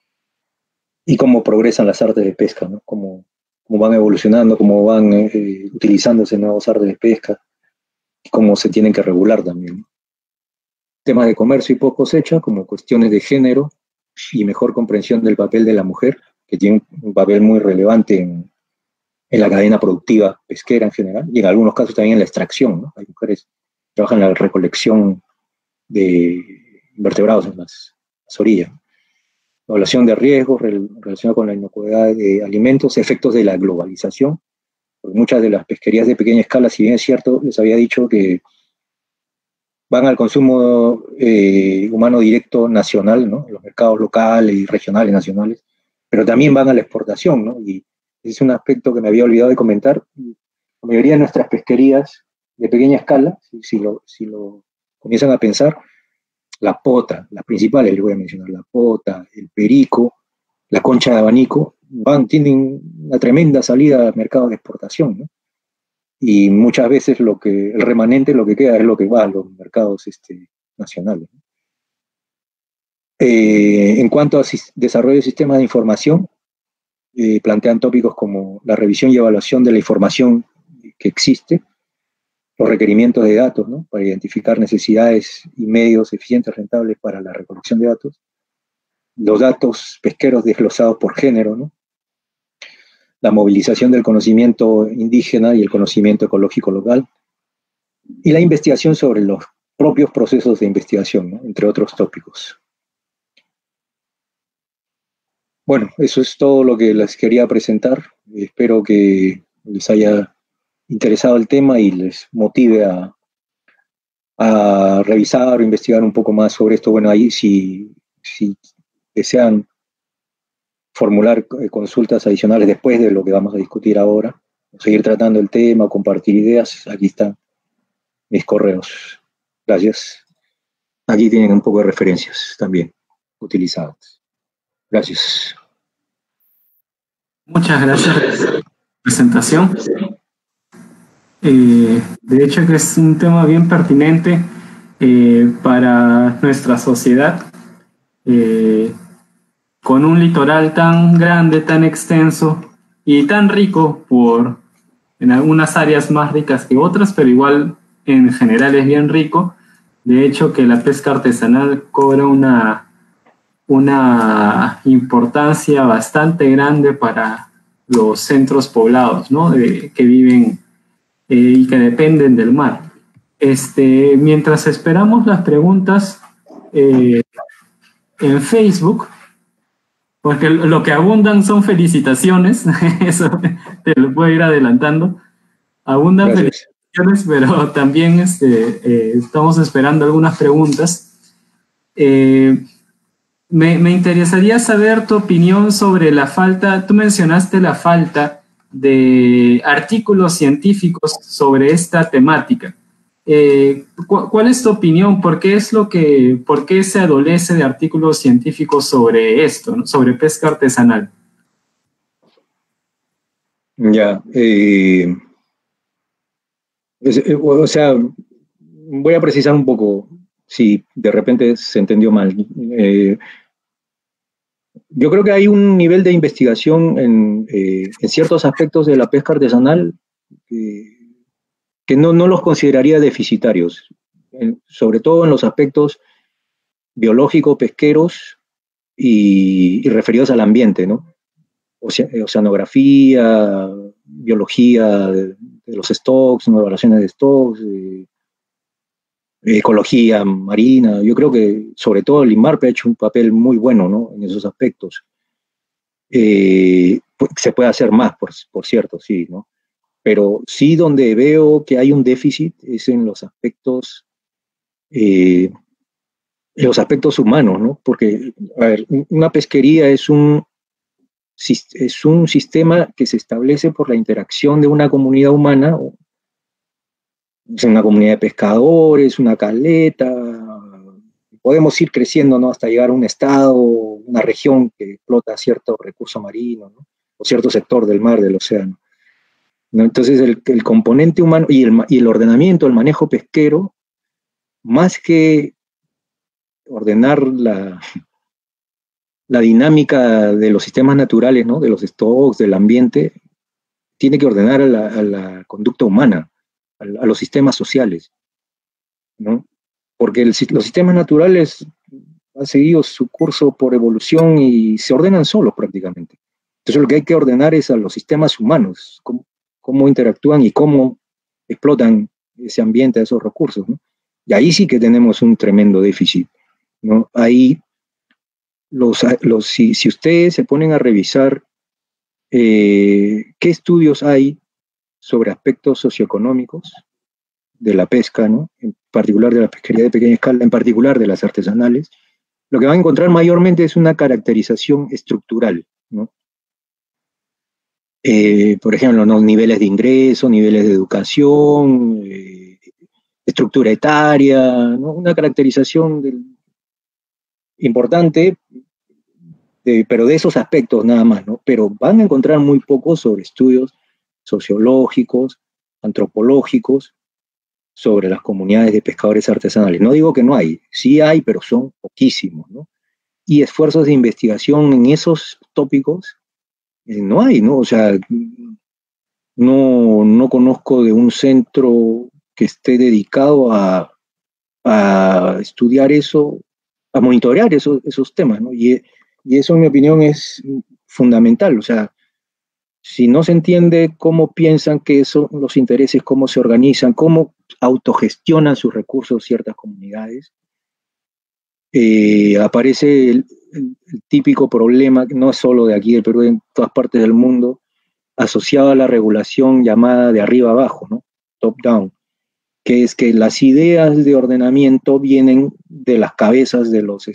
Y cómo progresan las artes de pesca, ¿no? Cómo van evolucionando, cómo van utilizándose nuevos artes de pesca, y cómo se tienen que regular también, ¿no? Temas de comercio y post cosecha, como cuestiones de género y mejor comprensión del papel de la mujer, que tiene un papel muy relevante en la cadena productiva pesquera en general, y en algunos casos también en la extracción, ¿no? Hay mujeres que trabajan en la recolección de invertebrados en las orillas. Evaluación de riesgos relacionados con la inocuidad de alimentos, efectos de la globalización, porque muchas de las pesquerías de pequeña escala, si bien es cierto, les había dicho que van al consumo humano directo nacional, ¿no? Los mercados locales y regionales, nacionales, pero también van a la exportación, ¿no? Y ese es un aspecto que me había olvidado de comentar. La mayoría de nuestras pesquerías de pequeña escala, si lo comienzan a pensar, la pota, las principales les voy a mencionar, la pota, el perico, la concha de abanico, tienen una tremenda salida al mercado de exportación, ¿no? Y muchas veces el remanente, lo que queda es lo que va a los mercados nacionales, ¿no? En cuanto a desarrollo de sistemas de información, plantean tópicos como la revisión y evaluación de la información que existe, los requerimientos de datos, ¿no? Para identificar necesidades y medios eficientes, rentables para la recolección de datos, los datos pesqueros desglosados por género, ¿no? La movilización del conocimiento indígena y el conocimiento ecológico local, y la investigación sobre los propios procesos de investigación, ¿no? Entre otros tópicos. Bueno, eso es todo lo que les quería presentar. Espero que les haya interesado el tema y les motive a revisar o investigar un poco más sobre esto. Bueno, ahí si desean formular consultas adicionales después de lo que vamos a discutir ahora, seguir tratando el tema, compartir ideas, aquí están mis correos. Gracias. Aquí tienen un poco de referencias también utilizadas. Gracias. Muchas gracias por la presentación. De hecho, que es un tema bien pertinente para nuestra sociedad, con un litoral tan grande, tan extenso y tan rico, en algunas áreas más ricas que otras, pero igual en general es bien rico. De hecho, que la pesca artesanal cobra una importancia bastante grande para los centros poblados, ¿no? Que viven y que dependen del mar. Mientras esperamos las preguntas en Facebook, porque lo que abundan son felicitaciones, eso te lo puedo ir adelantando. Abundan Gracias. Felicitaciones, pero también estamos esperando algunas preguntas. Me interesaría saber tu opinión sobre la falta, tú mencionaste la falta de artículos científicos sobre esta temática. ¿Cuál es tu opinión? ¿Por qué se adolece de artículos científicos sobre esto, ¿no? Sobre pesca artesanal? Ya, o sea, voy a precisar un poco. si de repente se entendió mal. Yo creo que hay un nivel de investigación en ciertos aspectos de la pesca artesanal que no los consideraría deficitarios, sobre todo en los aspectos biológicos, pesqueros y referidos al ambiente, ¿no? Oceanografía, biología de los stocks, ¿no? Evaluaciones de stocks, ecología marina. Yo creo que sobre todo el INMARPE ha hecho un papel muy bueno, ¿no? En esos aspectos. Se puede hacer más, por cierto, sí, ¿no? Pero sí donde veo que hay un déficit es en los aspectos humanos, ¿no? Porque, a ver, una pesquería es un sistema que se establece por la interacción de una comunidad humana, es una comunidad de pescadores, una caleta, podemos ir creciendo, ¿no? Hasta llegar a un estado, una región que explota cierto recurso marino, ¿no? O cierto sector del mar, del océano, ¿no? Entonces el componente humano y el ordenamiento, el manejo pesquero, más que ordenar la dinámica de los sistemas naturales, ¿no? De los stocks, del ambiente, tiene que ordenar a la conducta humana, a los sistemas sociales, ¿no? Porque los sistemas naturales han seguido su curso por evolución y se ordenan solos prácticamente. Entonces lo que hay que ordenar es a los sistemas humanos, cómo interactúan y cómo explotan ese ambiente, esos recursos, ¿no? Y ahí sí que tenemos un tremendo déficit, ¿no? Ahí, si ustedes se ponen a revisar qué estudios hay sobre aspectos socioeconómicos de la pesca, ¿no? En particular de la pesquería de pequeña escala, en particular de las artesanales, lo que van a encontrar mayormente es una caracterización estructural, ¿no? Por ejemplo, ¿no? Niveles de ingreso, niveles de educación, estructura etaria, ¿no? Una caracterización importante, pero de esos aspectos nada más, ¿no? Pero van a encontrar muy poco sobre estudios sociológicos, antropológicos, sobre las comunidades de pescadores artesanales. No digo que no hay, sí hay, pero son poquísimos, ¿no? Y esfuerzos de investigación en esos tópicos no hay, ¿no? O sea, no conozco de un centro que esté dedicado a estudiar eso, a monitorear esos temas, ¿no? Y eso, en mi opinión, es fundamental. O sea, si no se entiende cómo piensan que son los intereses, cómo se organizan, cómo autogestionan sus recursos ciertas comunidades, aparece el típico problema, no es solo de aquí del Perú, en todas partes del mundo, asociado a la regulación llamada de arriba abajo, ¿no? Top down, que es que las ideas de ordenamiento vienen de las cabezas de los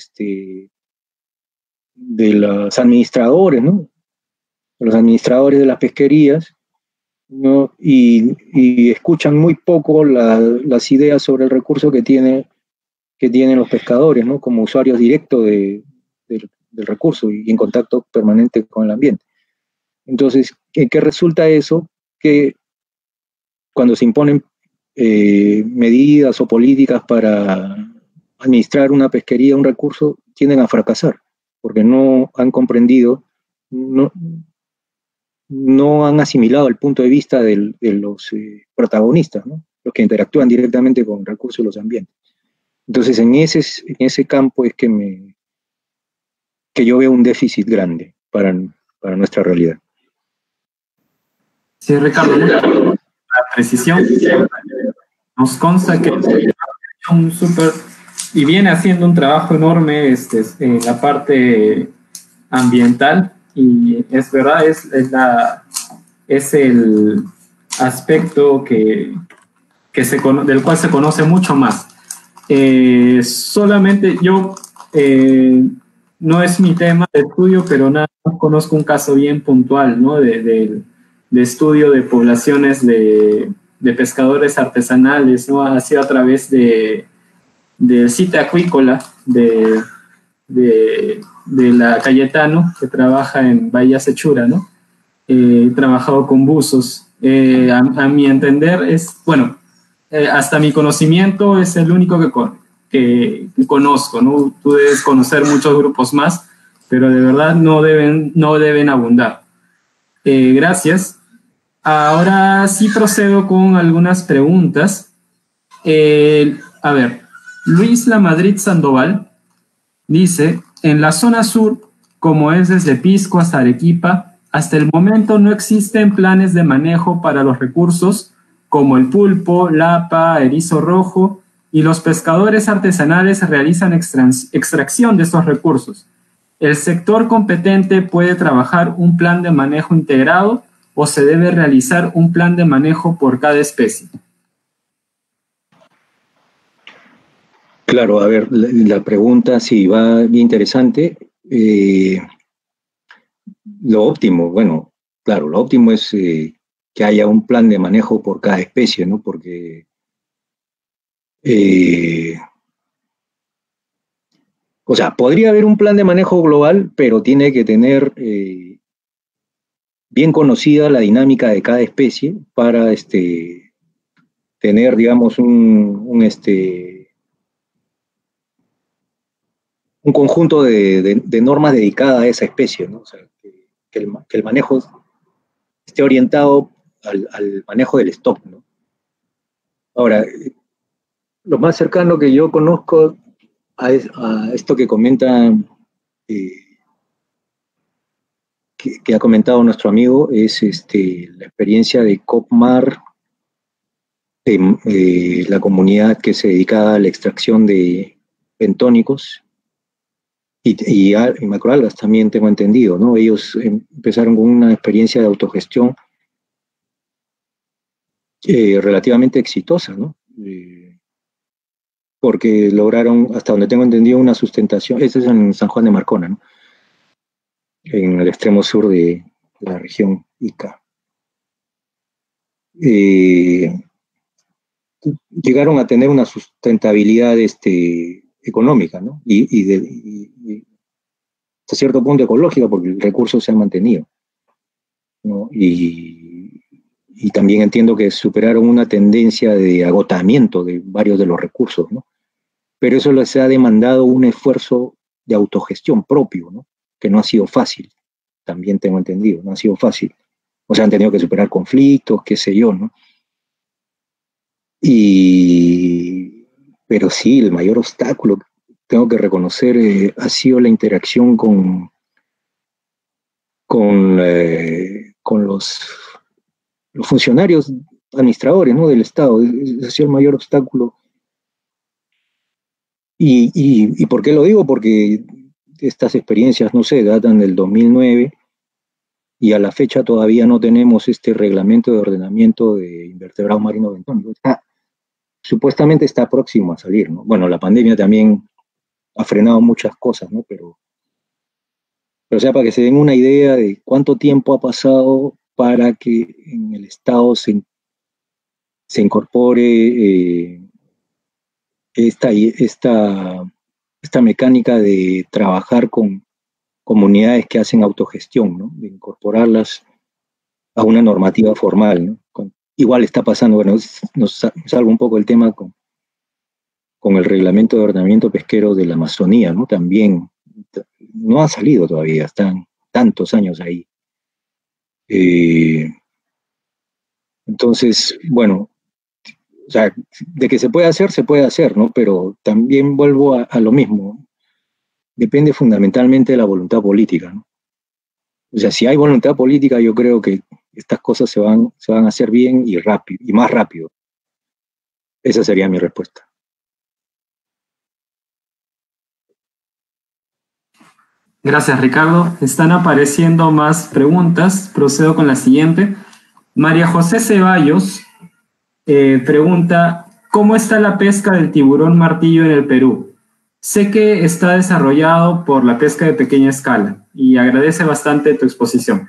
administradores, ¿no? Los administradores de las pesquerías, ¿no? Y escuchan muy poco las ideas sobre el recurso que tienen los pescadores, ¿no? Como usuarios directos del recurso y en contacto permanente con el ambiente. Entonces, ¿qué resulta eso? Que cuando se imponen medidas o políticas para administrar una pesquería, un recurso, tienden a fracasar, porque no han comprendido, no han asimilado el punto de vista de los protagonistas, ¿no? Los que interactúan directamente con recursos y los ambientes. Entonces, en ese campo es que yo veo un déficit grande para nuestra realidad. Sí, Ricardo, la precisión. Nos consta que y viene haciendo un trabajo enorme en la parte ambiental, y es verdad, es el aspecto del cual se conoce mucho más. Solamente yo, no es mi tema de estudio, pero nada más conozco un caso bien puntual, ¿no? de estudio de poblaciones de pescadores artesanales, ¿no? Ha sido a través del sitio acuícola de la Cayetano, que trabaja en Bahía Sechura, ¿no? He trabajado con buzos. A mi entender hasta mi conocimiento es el único que conozco, ¿no? Tú debes conocer muchos grupos más, pero de verdad no deben abundar. Gracias. Ahora sí procedo con algunas preguntas. A ver, Luis Lamadrid Sandoval dice, en la zona sur, como es desde Pisco hasta Arequipa, hasta el momento no existen planes de manejo para los recursos como el pulpo, lapa, erizo rojo, y los pescadores artesanales realizan extracción de estos recursos. ¿El sector competente puede trabajar un plan de manejo integrado o se debe realizar un plan de manejo por cada especie? Claro, a ver, la pregunta sí va bien interesante. Lo óptimo, bueno, claro, lo óptimo es que haya un plan de manejo por cada especie, ¿no? Porque o sea, podría haber un plan de manejo global, pero tiene que tener bien conocida la dinámica de cada especie para tener, digamos, un conjunto de normas dedicadas a esa especie, ¿no? O sea, que el manejo esté orientado al manejo del stock, ¿no? Ahora, lo más cercano que yo conozco a esto que comenta, que ha comentado nuestro amigo, es la experiencia de COPMAR, la comunidad que se dedica a la extracción de bentónicos y macroalgas también tengo entendido, ¿no? Ellos empezaron con una experiencia de autogestión relativamente exitosa, ¿no? Porque lograron, hasta donde tengo entendido, una sustentación, eso es en San Juan de Marcona, ¿no? En el extremo sur de la región Ica. Llegaron a tener una sustentabilidad económica, ¿no? Y hasta cierto punto ecológica, porque el recurso se ha mantenido, ¿no? Y también entiendo que superaron una tendencia de agotamiento de varios de los recursos, ¿no? Pero eso les ha demandado un esfuerzo de autogestión propio, ¿no? Que no ha sido fácil, también tengo entendido, no ha sido fácil. O sea, han tenido que superar conflictos, qué sé yo, ¿no? Pero sí, el mayor obstáculo, tengo que reconocer, ha sido la interacción con los funcionarios administradores, ¿no? Del Estado. Ese ha sido el mayor obstáculo. ¿Y por qué lo digo? Porque estas experiencias, no sé, datan del 2009 y a la fecha todavía no tenemos este reglamento de ordenamiento de invertebrados marinos bentónicos. Supuestamente está próximo a salir, ¿no? Bueno, la pandemia también ha frenado muchas cosas, ¿no? Pero o sea, para que se den una idea de cuánto tiempo ha pasado para que en el Estado se incorpore esta mecánica de trabajar con comunidades que hacen autogestión, ¿no? De incorporarlas a una normativa formal, ¿no? Igual está pasando, bueno, nos salgo un poco el tema con el reglamento de ordenamiento pesquero de la Amazonía, ¿no? También no ha salido todavía, están tantos años ahí. Entonces, bueno, o sea, de que se puede hacer, ¿no? Pero también vuelvo a lo mismo. Depende fundamentalmente de la voluntad política, ¿no? O sea, si hay voluntad política, yo creo que estas cosas se van a hacer bien y rápido, y más rápido. Esa sería mi respuesta. Gracias, Ricardo. Están apareciendo más preguntas. Procedo con la siguiente. María José Ceballos pregunta, ¿cómo está la pesca del tiburón martillo en el Perú? Sé que está desarrollado por la pesca de pequeña escala y agradece bastante tu exposición.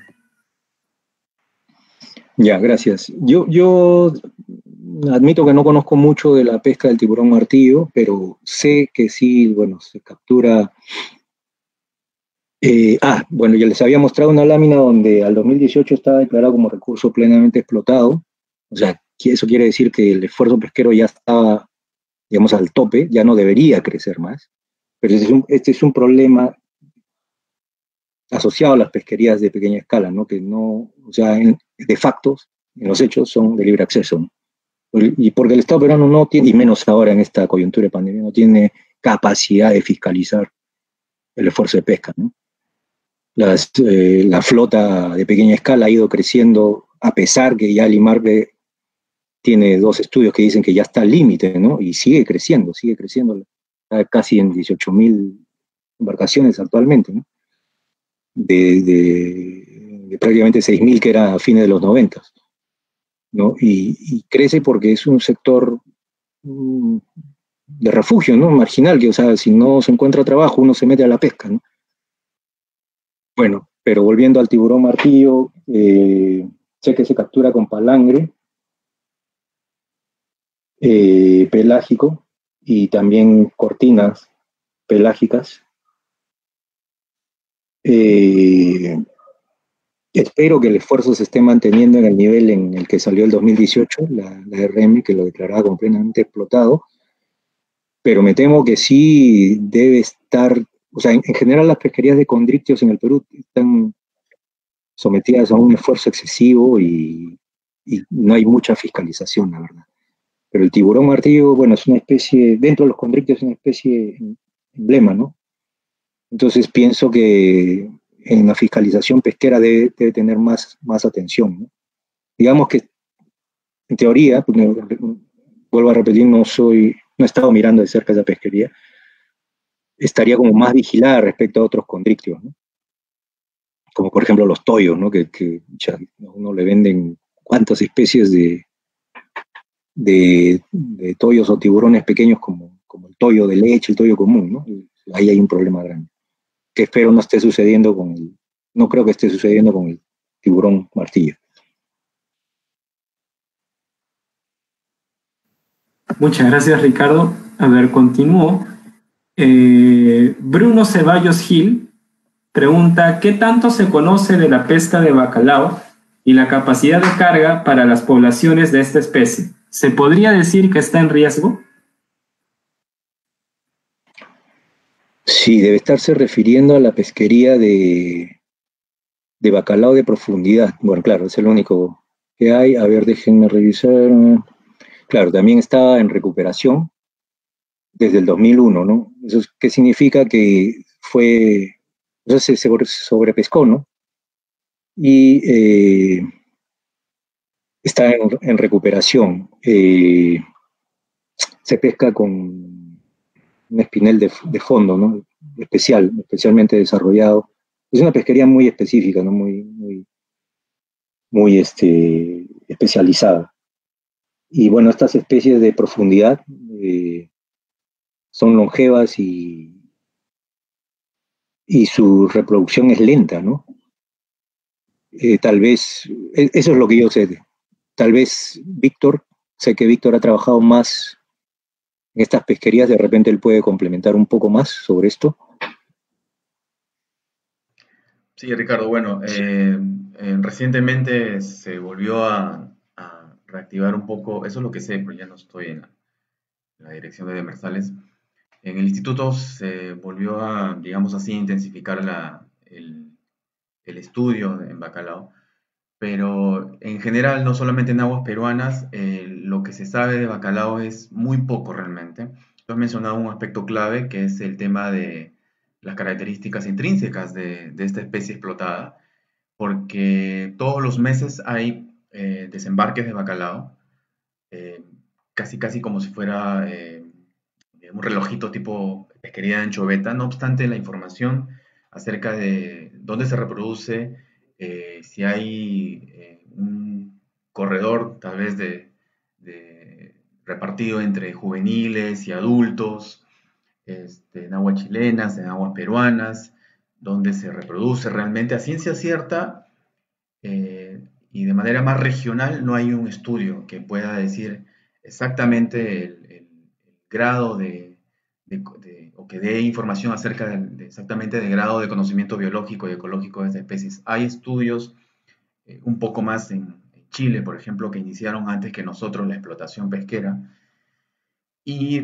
Ya, gracias. Yo admito que no conozco mucho de la pesca del tiburón martillo, pero sé que sí, bueno, se captura. Bueno, ya les había mostrado una lámina donde al 2018 estaba declarado como recurso plenamente explotado. O sea, eso quiere decir que el esfuerzo pesquero ya estaba digamos, al tope, ya no debería crecer más. Pero este es un problema asociado a las pesquerías de pequeña escala, ¿no? Que no, o sea, de facto, en los hechos, son de libre acceso, ¿no? Y porque el Estado peruano no tiene, y menos ahora en esta coyuntura de pandemia, no tiene capacidad de fiscalizar el esfuerzo de pesca, ¿no? La flota de pequeña escala ha ido creciendo, a pesar que ya el IMARPE tiene 2 estudios que dicen que ya está al límite, ¿no? Y sigue creciendo, casi en 18.000 embarcaciones actualmente, ¿no? De prácticamente 6.000 que era a fines de los 90, ¿no? Y crece porque es un sector de refugio, ¿no? Marginal, que, o sea, si no se encuentra trabajo, uno se mete a la pesca, ¿no? Bueno, pero volviendo al tiburón martillo, sé que se captura con palangre, pelágico, y también cortinas pelágicas. Espero que el esfuerzo se esté manteniendo en el nivel en el que salió el 2018, la RM, que lo declaraba completamente explotado, pero me temo que sí debe estar, o sea, en general las pesquerías de condrictios en el Perú están sometidas a un esfuerzo excesivo y no hay mucha fiscalización, la verdad. Pero el tiburón martillo, bueno, es una especie, dentro de los condrictios es una especie emblema, ¿no? Entonces pienso que en la fiscalización pesquera debe tener más atención, ¿no? Digamos que en teoría, pues, vuelvo a repetir, no he estado mirando de cerca esa pesquería, estaría como más vigilada respecto a otros condrictios, ¿no? Como por ejemplo los toyos, ¿no? Que ya uno le venden cuántas especies de toyos o tiburones pequeños como el toyo de leche, el toyo común, ¿no? Ahí hay un problema grande, que espero no esté sucediendo no creo que esté sucediendo con el tiburón martillo. Muchas gracias, Ricardo. A ver, continúo. Bruno Ceballos Gil pregunta, ¿qué tanto se conoce de la pesca de bacalao y la capacidad de carga para las poblaciones de esta especie? ¿Se podría decir que está en riesgo? Sí, debe estarse refiriendo a la pesquería de bacalao de profundidad. Bueno, claro, es el único que hay. A ver, déjenme revisar. Claro, también está en recuperación desde el 2001, ¿no? ¿Eso qué significa? Que se sobrepescó, ¿no? Y está en recuperación. Se pesca con un espinel de fondo, ¿no? Especialmente desarrollado. Es una pesquería muy específica, ¿no? Muy especializada. Y bueno, estas especies de profundidad son longevas y su reproducción es lenta, ¿no? Tal vez, eso es lo que yo sé. Tal vez sé que Víctor ha trabajado más en estas pesquerías, de repente él puede complementar un poco más sobre esto. Sí, Ricardo, bueno, recientemente se volvió a reactivar un poco, eso es lo que sé, pero ya no estoy en la dirección de demersales. En el instituto se volvió a, digamos así, intensificar el estudio en bacalao, pero en general, no solamente en aguas peruanas, lo que se sabe de bacalao es muy poco realmente. Tú has mencionado un aspecto clave que es el tema de las características intrínsecas de esta especie explotada, porque todos los meses hay desembarques de bacalao, eh, casi como si fuera un relojito tipo pesquería de anchoveta. No obstante, la información acerca de dónde se reproduce, si hay un corredor tal vez repartido entre juveniles y adultos, en aguas chilenas, en aguas peruanas, donde se reproduce realmente a ciencia cierta, y de manera más regional, no hay un estudio que pueda decir exactamente el grado o que dé información acerca exactamente del grado de conocimiento biológico y ecológico de estas especies. Hay estudios un poco más en Chile, por ejemplo, que iniciaron antes que nosotros la explotación pesquera, y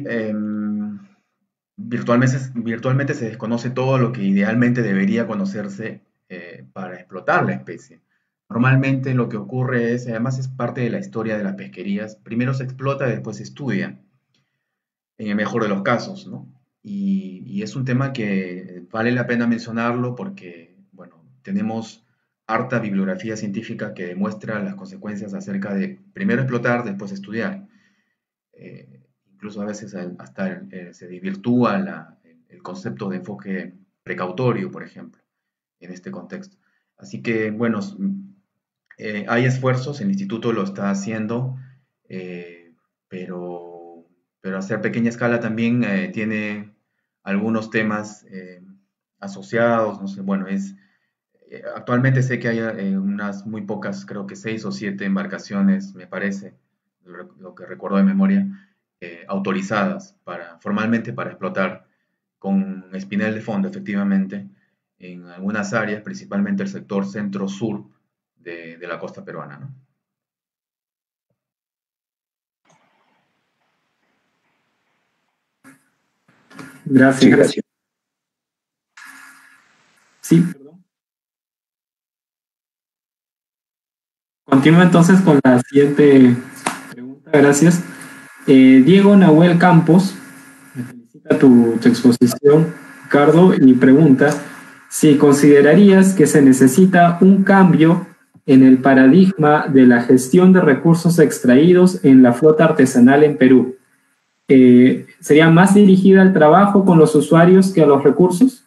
virtualmente se desconoce todo lo que idealmente debería conocerse para explotar la especie. Normalmente lo que ocurre es, además es parte de la historia de las pesquerías, primero se explota, después se estudia, en el mejor de los casos, ¿no? Y es un tema que vale la pena mencionarlo porque, bueno, tenemos harta bibliografía científica que demuestra las consecuencias acerca de primero explotar, después estudiar. Incluso a veces hasta se desvirtúa el concepto de enfoque precautorio, por ejemplo, en este contexto. Así que, bueno, hay esfuerzos, el instituto lo está haciendo, eh, pero, pero hacer pequeña escala también tiene algunos temas asociados, no sé, bueno, actualmente sé que hay unas muy pocas, creo que 6 o 7 embarcaciones, me parece, lo que recuerdo de memoria, autorizadas formalmente para explotar con espinel de fondo, efectivamente, en algunas áreas, principalmente el sector centro-sur de la costa peruana, ¿no? Gracias, Sí, gracias. gracias. Sí, perdón. Continúo entonces con la siguiente pregunta, gracias. Diego Nahuel Campos me felicita tu exposición, Ricardo, y pregunta si considerarías que se necesita un cambio en el paradigma de la gestión de recursos extraídos en la flota artesanal en Perú. ¿Sería más dirigida al trabajo con los usuarios que a los recursos?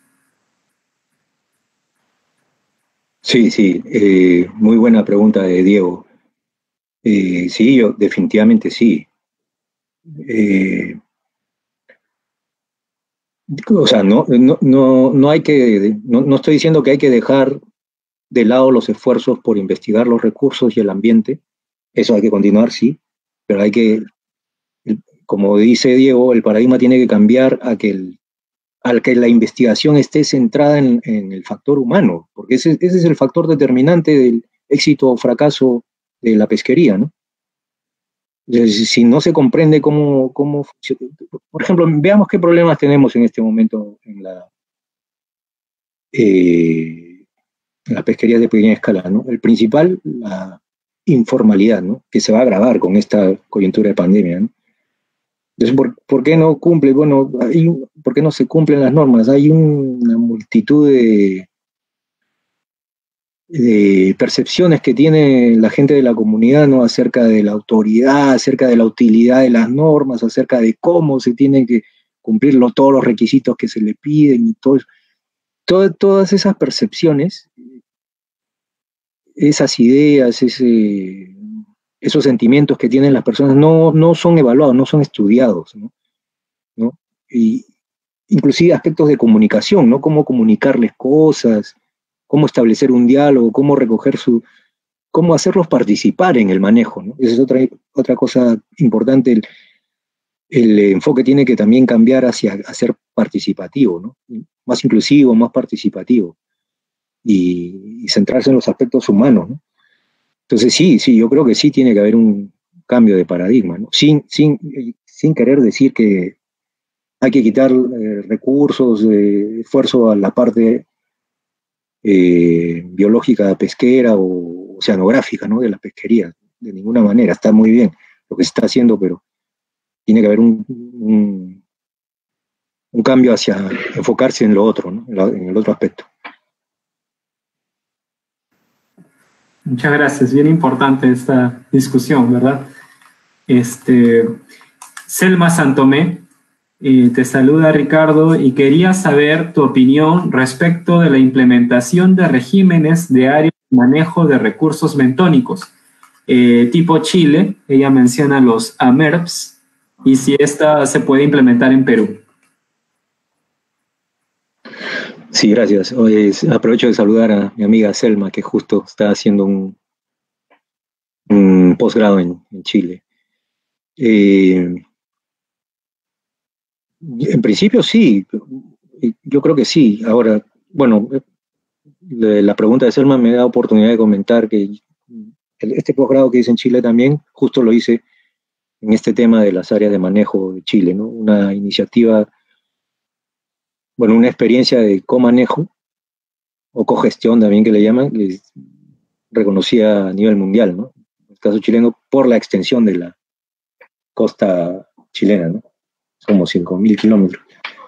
Sí, sí, muy buena pregunta de Diego. Sí, yo definitivamente sí. Eh, o sea, no hay que, no estoy diciendo que hay que dejar de lado los esfuerzos por investigar los recursos y el ambiente. Eso hay que continuar, sí, pero hay que, como dice Diego, el paradigma tiene que cambiar al que la investigación esté centrada en el factor humano, porque ese es el factor determinante del éxito o fracaso de la pesquería, ¿no? Si no se comprende cómo funciona. Por ejemplo, veamos qué problemas tenemos en este momento en la pesquería de pequeña escala, ¿no? El principal, la informalidad, ¿no? Que se va a agravar con esta coyuntura de pandemia, ¿no? Entonces, ¿por qué no cumple? Bueno, ¿por qué no se cumplen las normas? Hay una multitud de percepciones que tiene la gente de la comunidad, ¿no? Acerca de la autoridad, acerca de la utilidad de las normas, acerca de cómo se tienen que cumplir todos los requisitos que se le piden y todo eso. Todas esas percepciones, esas ideas, esos sentimientos que tienen las personas no son evaluados, no son estudiados, ¿no? ¿No? Y inclusive aspectos de comunicación, ¿no? Cómo comunicarles cosas, cómo establecer un diálogo, cómo hacerlos participar en el manejo, ¿no? Esa es otra cosa importante. El enfoque tiene que también cambiar a ser participativo, ¿no? Más inclusivo, más participativo y centrarse en los aspectos humanos, ¿no? Entonces sí, yo creo que sí tiene que haber un cambio de paradigma, ¿no? Sin querer decir que hay que quitar recursos, esfuerzo a la parte biológica pesquera o oceanográfica, ¿no? De la pesquería, de ninguna manera. Está muy bien lo que se está haciendo, pero tiene que haber un cambio hacia enfocarse en lo otro, ¿no? En el otro aspecto. Muchas gracias, bien importante esta discusión, ¿verdad? Selma Santomé te saluda, Ricardo, y quería saber tu opinión respecto de la implementación de regímenes de área de manejo de recursos bentónicos, tipo Chile. Ella menciona los AMERPS, y si esta se puede implementar en Perú. Sí, gracias. Hoy aprovecho de saludar a mi amiga Selma, que justo está haciendo un posgrado en Chile. En principio sí, yo creo que sí. Ahora, bueno, la pregunta de Selma me da oportunidad de comentar que este posgrado que hice en Chile también, justo lo hice en este tema de las áreas de manejo de Chile, ¿no? Una iniciativa, bueno, una experiencia de comanejo o cogestión también que le llaman, reconocida a nivel mundial, ¿no? En el caso chileno, por la extensión de la costa chilena, ¿no? Como 5.000 kilómetros.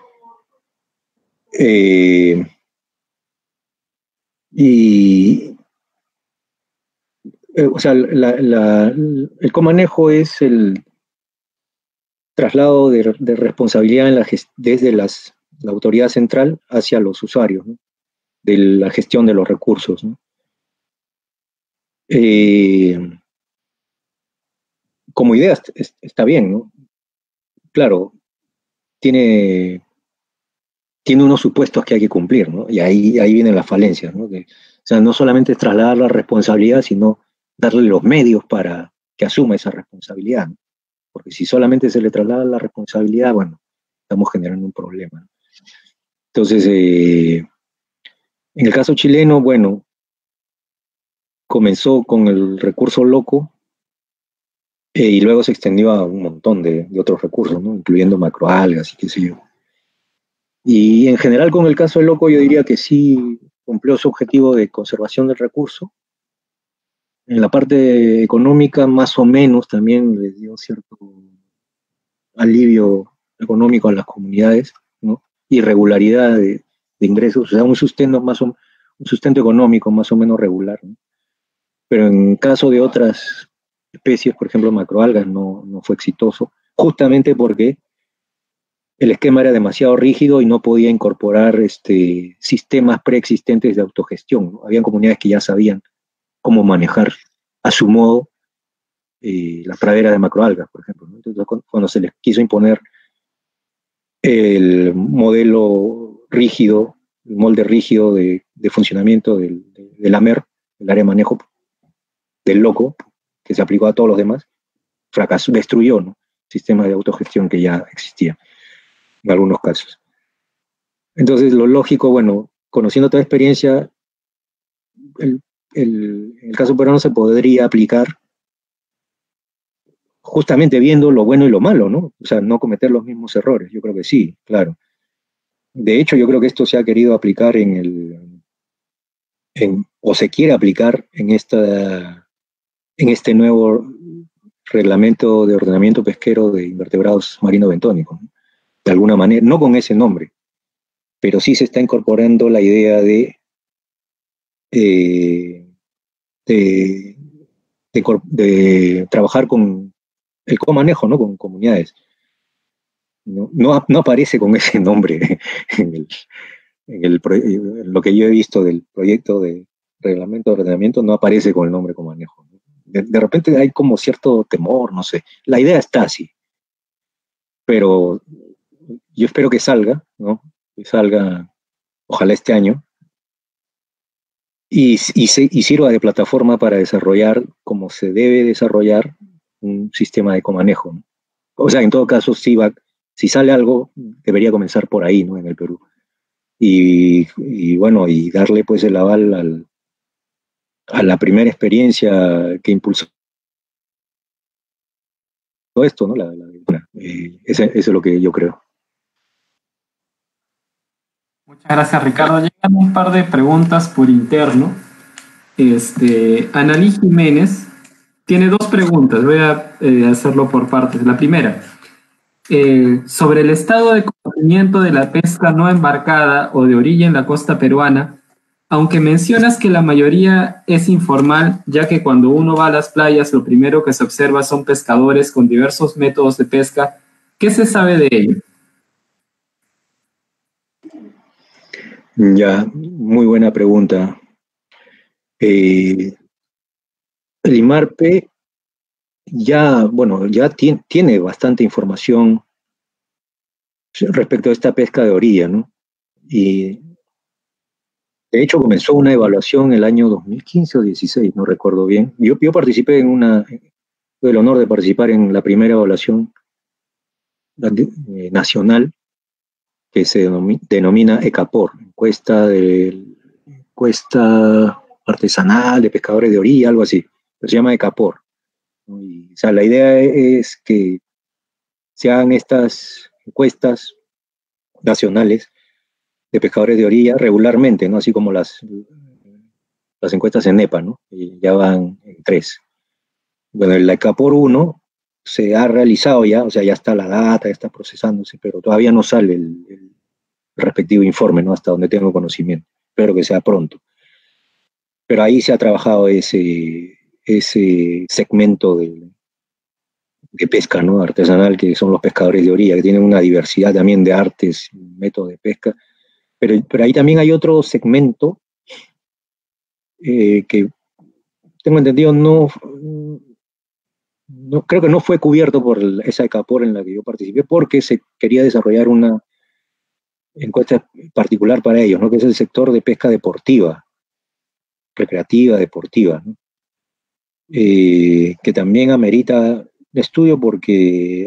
O sea, el comanejo es el traslado de responsabilidad desde la autoridad central hacia los usuarios, ¿no? De la gestión de los recursos, ¿no? Como idea está bien, ¿no? Claro, tiene unos supuestos que hay que cumplir, ¿no? Y ahí vienen las falencias, ¿no? O sea, no solamente es trasladar la responsabilidad, sino darle los medios para que asuma esa responsabilidad, ¿no? Porque si solamente se le traslada la responsabilidad, bueno, estamos generando un problema, ¿no? Entonces, en el caso chileno, bueno, comenzó con el recurso loco y luego se extendió a un montón de otros recursos, ¿no? Incluyendo macroalgas y qué sé yo. Y en general con el caso del loco yo diría que sí cumplió su objetivo de conservación del recurso. En la parte económica más o menos también les dio cierto alivio económico a las comunidades, ¿no? Irregularidad de ingresos, o sea, un sustento económico más o menos regular, ¿no? Pero en caso de otras especies, por ejemplo macroalgas, no fue exitoso, justamente porque el esquema era demasiado rígido y no podía incorporar sistemas preexistentes de autogestión, ¿no? Habían comunidades que ya sabían cómo manejar a su modo la pradera de macroalgas, por ejemplo, ¿no? Entonces, cuando se les quiso imponer el modelo rígido, el molde rígido de funcionamiento del AMER, el área de manejo del loco, que se aplicó a todos los demás, fracasó, destruyó, ¿no? Sistemas de autogestión que ya existían en algunos casos. Entonces, lo lógico, bueno, conociendo toda experiencia, en el caso peruano se podría aplicar justamente viendo lo bueno y lo malo, ¿no? O sea, no cometer los mismos errores. Yo creo que sí, claro. De hecho, yo creo que esto se ha querido aplicar o se quiere aplicar en este nuevo reglamento de ordenamiento pesquero de invertebrados marino bentónicos, ¿no? De alguna manera, no con ese nombre, pero sí se está incorporando la idea de trabajar con el comanejo, ¿no? Con comunidades. No aparece con ese nombre en lo que yo he visto del proyecto de reglamento de ordenamiento, no aparece con el nombre comanejo. De repente hay como cierto temor, no sé. La idea está así, pero yo espero que salga, ¿no? Que salga, ojalá este año, y sirva de plataforma para desarrollar como se debe desarrollar un sistema de comanejo, ¿no? O sea, en todo caso, si sale algo, debería comenzar por ahí, ¿no? En el Perú. Y bueno, y darle pues el aval a la primera experiencia que impulsó todo esto, ¿no? Eso es lo que yo creo. Muchas gracias, Ricardo. Llegan un par de preguntas por interno. Analí Jiménez tiene dos preguntas. Voy a hacerlo por partes. La primera, sobre el estado de conocimiento de la pesca no embarcada o de orilla en la costa peruana, aunque mencionas que la mayoría es informal, ya que cuando uno va a las playas lo primero que se observa son pescadores con diversos métodos de pesca, ¿qué se sabe de ello? Ya, muy buena pregunta. El IMARPE ya tiene bastante información respecto a esta pesca de orilla, ¿no? Y de hecho comenzó una evaluación el año 2015 o 16, no recuerdo bien. Yo participé tuve el honor de participar en la primera evaluación nacional que se denomina ECAPOR, encuesta artesanal de pescadores de orilla, algo así, pero se llama ECAPOR. ¿no? Y, o sea, la idea es que se hagan estas encuestas nacionales de pescadores de orilla regularmente, ¿no? Así como las encuestas en NEPA, ¿no? Y ya van en 3. Bueno, el ECAPOR 1 se ha realizado ya, o sea, ya está la data, ya está procesándose, pero todavía no sale el respectivo informe, ¿no? Hasta donde tengo conocimiento. Espero que sea pronto. Pero ahí se ha trabajado ese segmento de pesca, ¿no? Artesanal, que son los pescadores de orilla, que tienen una diversidad también de artes, métodos de pesca. Pero ahí también hay otro segmento que tengo entendido no, creo que no fue cubierto por esa ECAPOR en la que yo participé, porque se quería desarrollar una encuesta particular para ellos, ¿no? Que es el sector de pesca deportiva, recreativa, deportiva, ¿no? Que también amerita estudio porque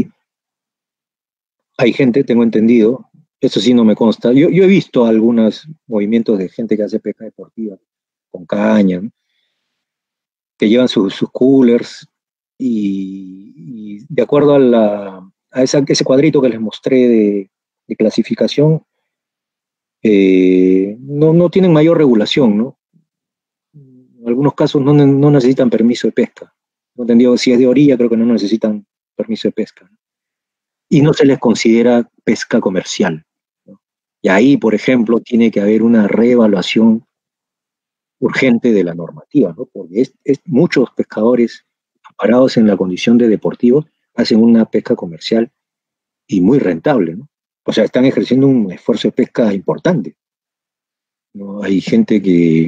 hay gente, tengo entendido, eso sí no me consta, yo he visto algunos movimientos de gente que hace pesca deportiva con caña, ¿no? Que llevan sus coolers y de acuerdo a ese cuadrito que les mostré de clasificación, no tienen mayor regulación, ¿no? En algunos casos no necesitan permiso de pesca. No entendido, si es de orilla, creo que no necesitan permiso de pesca, ¿no? Y no se les considera pesca comercial, ¿no? Y ahí, por ejemplo, tiene que haber una reevaluación urgente de la normativa, ¿no? Porque muchos pescadores parados en la condición de deportivos hacen una pesca comercial y muy rentable, ¿no? O sea, están ejerciendo un esfuerzo de pesca importante, ¿no? Hay gente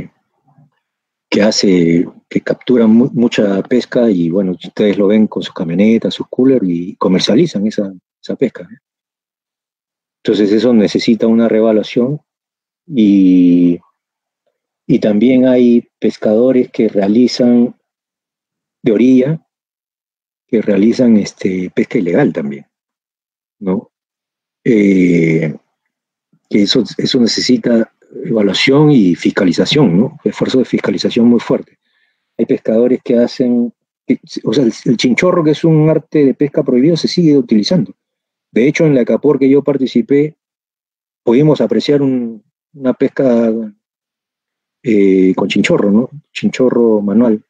que captura mucha pesca y bueno, ustedes lo ven con sus camionetas, sus coolers y comercializan esa pesca, ¿no? Entonces eso necesita una reevaluación y, y también hay pescadores que realizan de orilla, que realizan pesca ilegal también, ¿no? Que eso necesita evaluación y fiscalización, ¿no? Esfuerzo de fiscalización muy fuerte. Hay pescadores que hacen, o sea, el chinchorro, que es un arte de pesca prohibido, se sigue utilizando. De hecho, en la ECAPOR que yo participé, pudimos apreciar una pesca con chinchorro, ¿no? Chinchorro manual.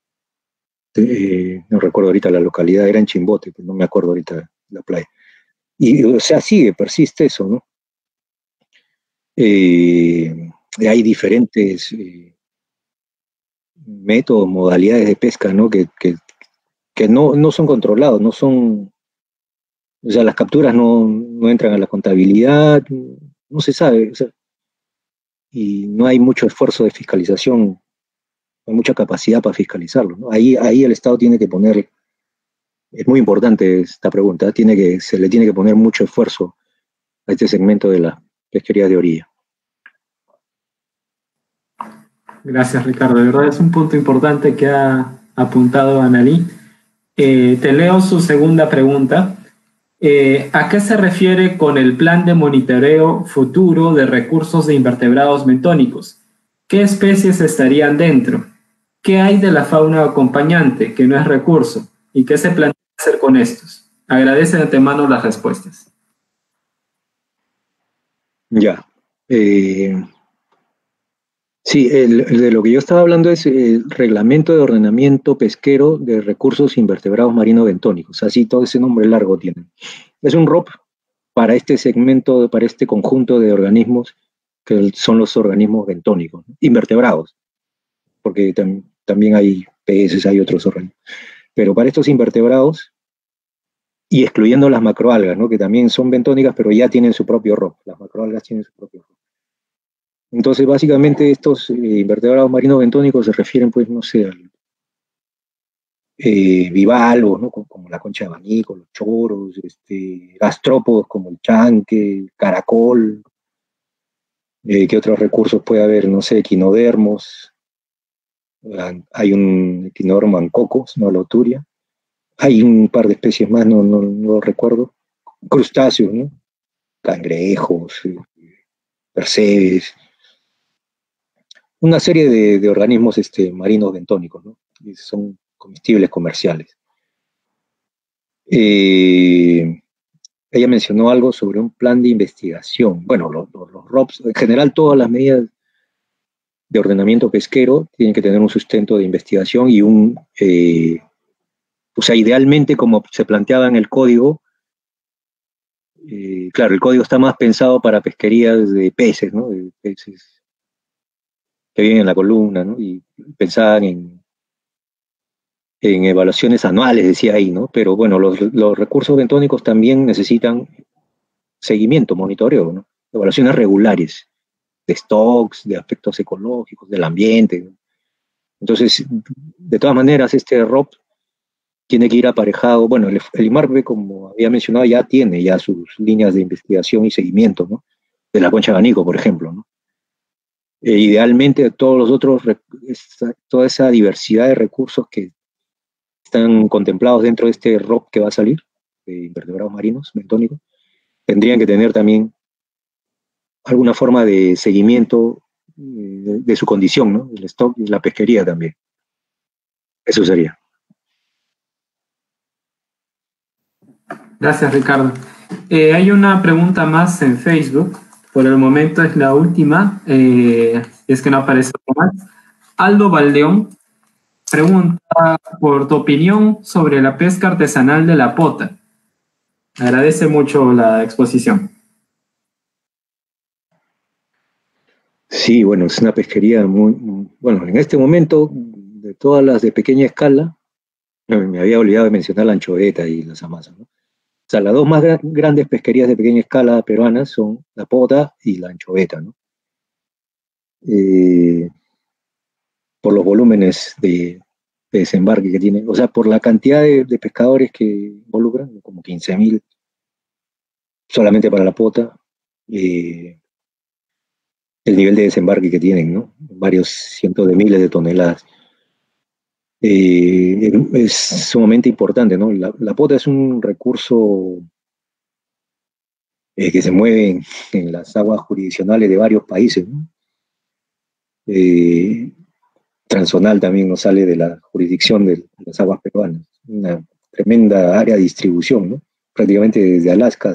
No recuerdo ahorita la localidad, era en Chimbote, pero no me acuerdo ahorita la playa. Y, o sea, persiste eso, ¿no? Hay diferentes métodos, modalidades de pesca, ¿no? Que no son controlados, no son, o sea, las capturas no entran a la contabilidad, no se sabe, o sea, y no hay mucho esfuerzo de fiscalización, no hay mucha capacidad para fiscalizarlo, ¿no? Ahí el Estado tiene que poner, es muy importante esta pregunta, se le tiene que poner mucho esfuerzo a este segmento de la pesquería de orilla. Gracias, Ricardo. De verdad es un punto importante que ha apuntado Analí. Te leo su segunda pregunta. ¿A qué se refiere con el plan de monitoreo futuro de recursos de invertebrados bentónicos? ¿Qué especies estarían dentro? ¿Qué hay de la fauna acompañante, que no es recurso? ¿Y qué se planea hacer con estos? Agradece de antemano las respuestas. Ya. Sí, de lo que yo estaba hablando es el reglamento de ordenamiento pesquero de recursos invertebrados marinos bentónicos. Así todo ese nombre largo tiene. Es un ROP para este segmento, para este conjunto de organismos que son los organismos bentónicos, ¿no? Invertebrados, porque también hay peces, hay otros organismos. Pero para estos invertebrados, y excluyendo las macroalgas, ¿no? Que también son bentónicas, pero ya tienen su propio ROP. Las macroalgas tienen su propio ROP. Entonces, básicamente, estos invertebrados marinos bentónicos se refieren, pues, no sé, al bivalvos, ¿no? Como la concha de abanico, los choros, gastrópodos como el chanque, el caracol. ¿Qué otros recursos puede haber? No sé, equinodermos. Hay un equinodermo ancocos, no loturia. Hay un par de especies más, no lo recuerdo. Crustáceos, ¿no? Cangrejos, percebes. Una serie de organismos marinos bentónicos, ¿no? Y son comestibles comerciales. Ella mencionó algo sobre un plan de investigación. Bueno, los ROPs, en general todas las medidas de ordenamiento pesquero tienen que tener un sustento de investigación y o sea, idealmente como se planteaba en el código, claro, el código está más pensado para pesquerías de peces, ¿no? De peces que viven en la columna, ¿no? Y pensaban en evaluaciones anuales, decía ahí, ¿no? Pero bueno, los recursos bentónicos también necesitan seguimiento, monitoreo, ¿no? Evaluaciones regulares de stocks, de aspectos ecológicos, del ambiente, ¿no? Entonces, de todas maneras, este ROP tiene que ir aparejado. Bueno, el IMARPE, como había mencionado, ya tiene ya sus líneas de investigación y seguimiento, ¿no? De la concha de abanico, por ejemplo, ¿no? Idealmente, todos los otros, toda esa diversidad de recursos que están contemplados dentro de este ROP que va a salir, de invertebrados marinos, bentónicos, tendrían que tener también alguna forma de seguimiento de su condición, ¿no? El stock y la pesquería también. Eso sería. Gracias, Ricardo. Hay una pregunta más en Facebook. Por el momento es la última. Es que no aparece más. Aldo Valdeón pregunta por tu opinión sobre la pesca artesanal de la pota. Agradece mucho la exposición. Sí, bueno, es una pesquería bueno, en este momento, de todas las de pequeña escala, me había olvidado de mencionar la anchoveta y las amasas, ¿no? O sea, las dos más grandes pesquerías de pequeña escala peruanas son la pota y la anchoveta, ¿no? Por los volúmenes de desembarque que tienen, o sea, por la cantidad de pescadores que involucran, como 15.000 solamente para la pota, el nivel de desembarque que tienen, ¿no? Varios cientos de miles de toneladas. Es sumamente importante, ¿no? La pota es un recurso que se mueve en las aguas jurisdiccionales de varios países, ¿no? Transonal también nos sale de la jurisdicción de las aguas peruanas. Una tremenda área de distribución, ¿no? Prácticamente desde Alaska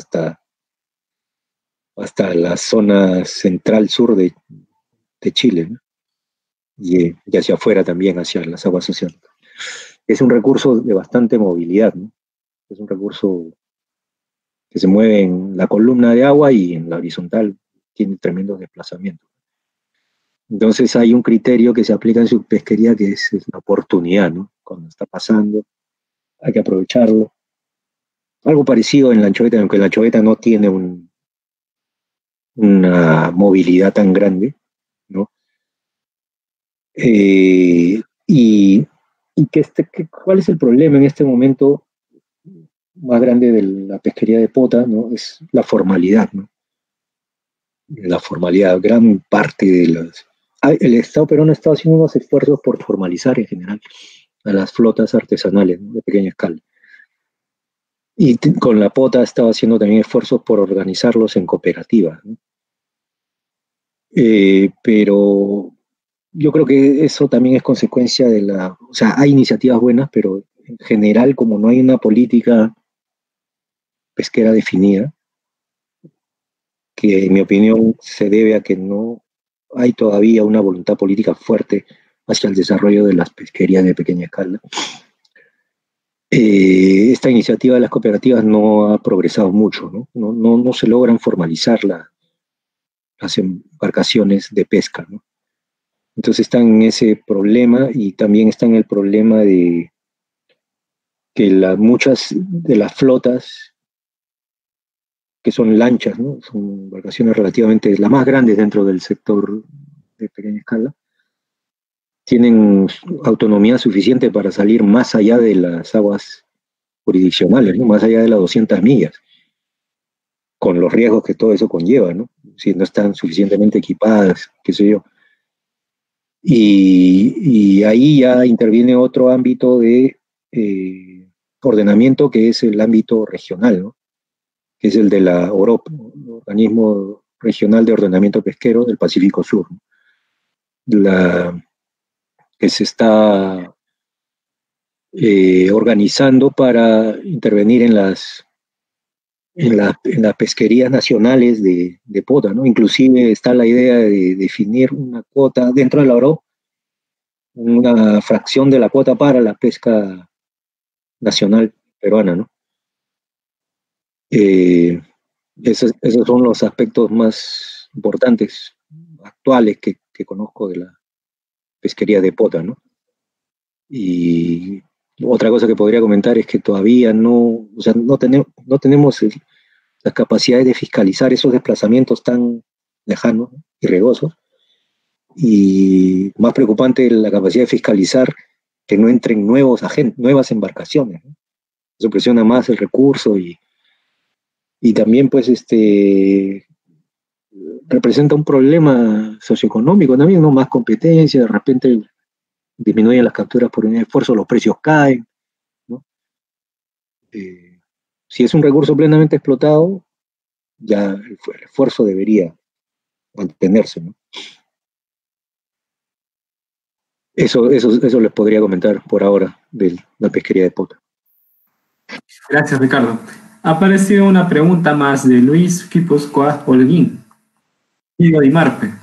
hasta la zona central-sur de Chile, ¿no? Y hacia afuera también, hacia las aguas oceánicas. Es un recurso de bastante movilidad, ¿no? Es un recurso que se mueve en la columna de agua y en la horizontal tiene tremendos desplazamientos. Entonces hay un criterio que se aplica en su pesquería que es la oportunidad, ¿no? Cuando está pasando, hay que aprovecharlo. Algo parecido en la anchoveta, aunque la anchoveta no tiene una movilidad tan grande, ¿no? ¿Cuál es el problema en este momento más grande de la pesquería de pota, ¿no? Es la formalidad, ¿no? La formalidad, gran parte de las... El Estado peruano está haciendo unos esfuerzos por formalizar en general a las flotas artesanales, ¿no? De pequeña escala. Y con la pota ha estado haciendo también esfuerzos por organizarlos en cooperativas, ¿no? Pero yo creo que eso también es consecuencia de o sea, hay iniciativas buenas, pero en general, como no hay una política pesquera definida, que en mi opinión se debe a que no hay todavía una voluntad política fuerte hacia el desarrollo de las pesquerías de pequeña escala. Esta iniciativa de las cooperativas no ha progresado mucho, ¿no? No se logran formalizar las embarcaciones de pesca, ¿no? Entonces están en ese problema y también están en el problema de que muchas de las flotas que son lanchas, ¿no? Son embarcaciones relativamente las más grandes dentro del sector de pequeña escala, tienen autonomía suficiente para salir más allá de las aguas jurisdiccionales, ¿no? Más allá de las 200 millas, con los riesgos que todo eso conlleva, ¿no? Si no están suficientemente equipadas, qué sé yo. Y ahí ya interviene otro ámbito de ordenamiento que es el ámbito regional, ¿no? Que es el de la OROP, el Organismo Regional de Ordenamiento Pesquero del Pacífico Sur, ¿no? Que se está organizando para intervenir en las pesquerías nacionales de pota, ¿no? Inclusive está la idea de definir una cuota dentro de la ORO, una fracción de la cuota para la pesca nacional peruana, ¿no? Eh, esos son los aspectos más importantes, actuales, que conozco de la pesquería de pota, ¿no? Y otra cosa que podría comentar es que todavía o sea, no tenemos las capacidades de fiscalizar esos desplazamientos tan lejanos, ¿no? Y riesgosos. Y más preocupante la capacidad de fiscalizar que no entren nuevas embarcaciones, ¿no? Eso presiona más el recurso y también pues representa un problema socioeconómico también, ¿no? Más competencia, de repente disminuyen las capturas por un esfuerzo, los precios caen, ¿no? Eh, si es un recurso plenamente explotado, ya el esfuerzo debería mantenerse, ¿no? Eso les podría comentar por ahora de la pesquería de pota. Gracias, Ricardo. Ha aparecido una pregunta más de Luis Quipuscoa Holguín, Diego Di Marpe.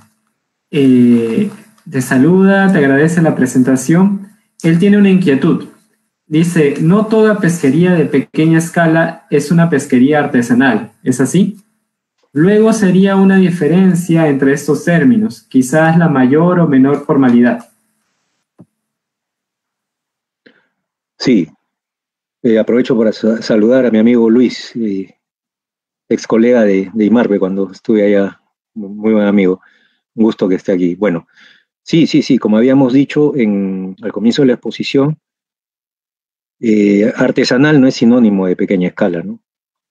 Te saluda, te agradece la presentación. Él tiene una inquietud. Dice, no toda pesquería de pequeña escala es una pesquería artesanal, ¿es así? Luego sería una diferencia entre estos términos, quizás la mayor o menor formalidad. Sí, aprovecho para saludar a mi amigo Luis, ex colega de IMARPE cuando estuve allá, muy buen amigo. Un gusto que esté aquí. Bueno, sí, sí, sí, como habíamos dicho al comienzo de la exposición, artesanal no es sinónimo de pequeña escala, ¿no?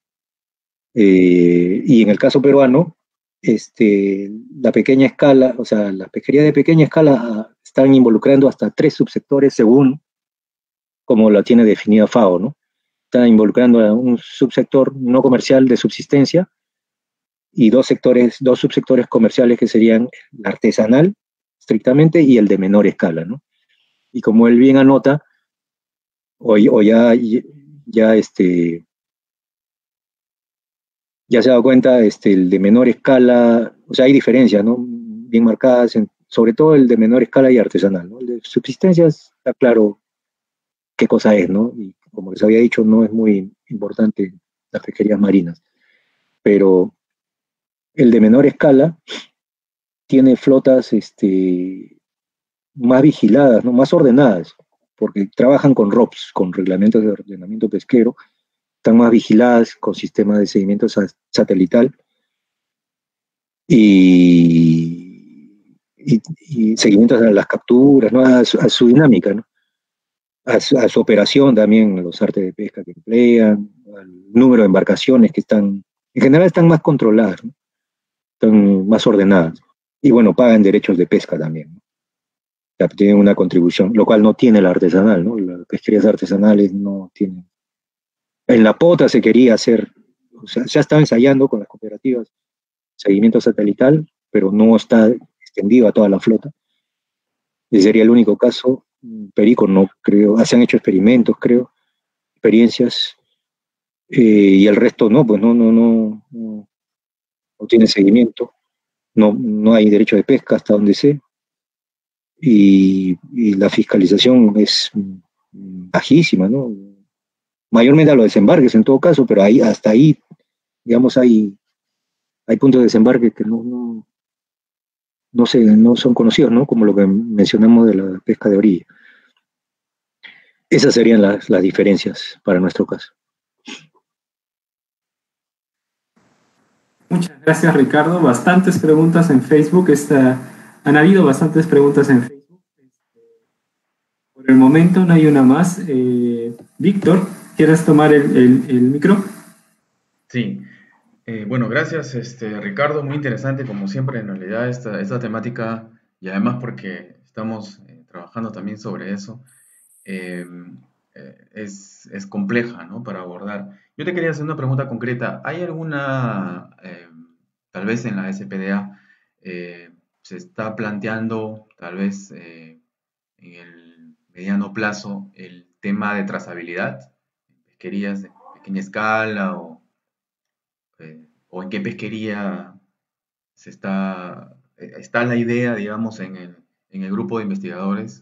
Y en el caso peruano, la pequeña escala, o sea, las pesquerías de pequeña escala están involucrando hasta 3 subsectores según como la tiene definida FAO, ¿no? Está involucrando a un subsector no comercial de subsistencia y dos subsectores comerciales que serían el artesanal, estrictamente, y el de menor escala, ¿no? Y como él bien anota, o ya se ha dado cuenta, el de menor escala, o sea, hay diferencias, ¿no? Bien marcadas, sobre todo el de menor escala y artesanal, ¿no? El de subsistencia está claro qué cosa es, ¿no? Y como les había dicho, no es muy importante las pesquerías marinas, pero el de menor escala tiene flotas más vigiladas, ¿no? Más ordenadas, porque trabajan con ROPS, con reglamentos de ordenamiento pesquero, están más vigiladas con sistemas de seguimiento satelital y seguimiento a las capturas, ¿no? A su dinámica, ¿no? A su operación también, los artes de pesca que emplean, al número de embarcaciones que están, en general están más controladas, ¿no? Están más ordenadas. Y bueno, pagan derechos de pesca también, ¿no? O sea, tienen una contribución, lo cual no tiene la artesanal, ¿no? Las pesquerías artesanales no tienen. En la pota se quería hacer, o sea, ya estaba ensayando con las cooperativas seguimiento satelital, pero no está extendido a toda la flota. Y sería el único caso. Perico no creo, se han hecho experimentos, creo, experiencias, y el resto no, pues no tiene seguimiento, no hay derecho de pesca hasta donde sé, y la fiscalización es bajísima, ¿no? Mayormente a los desembarques en todo caso, pero hasta ahí, digamos, hay puntos de desembarque que no son conocidos, ¿no? Como lo que mencionamos de la pesca de orilla. Esas serían las diferencias para nuestro caso. Muchas gracias, Ricardo. Bastantes preguntas en Facebook. Han habido bastantes preguntas en Facebook. Por el momento no hay una más. Víctor, ¿quieres tomar el micro? Sí, bueno, gracias, Ricardo, muy interesante como siempre en realidad esta temática y además porque estamos trabajando también sobre eso, eh, es compleja, ¿no? Para abordar. Yo te quería hacer una pregunta concreta. ¿Hay alguna, tal vez en la SPDA, se está planteando tal vez en el mediano plazo el tema de trazabilidad, pesquerías de pequeña escala o en qué pesquería está la idea, digamos, en el grupo de investigadores.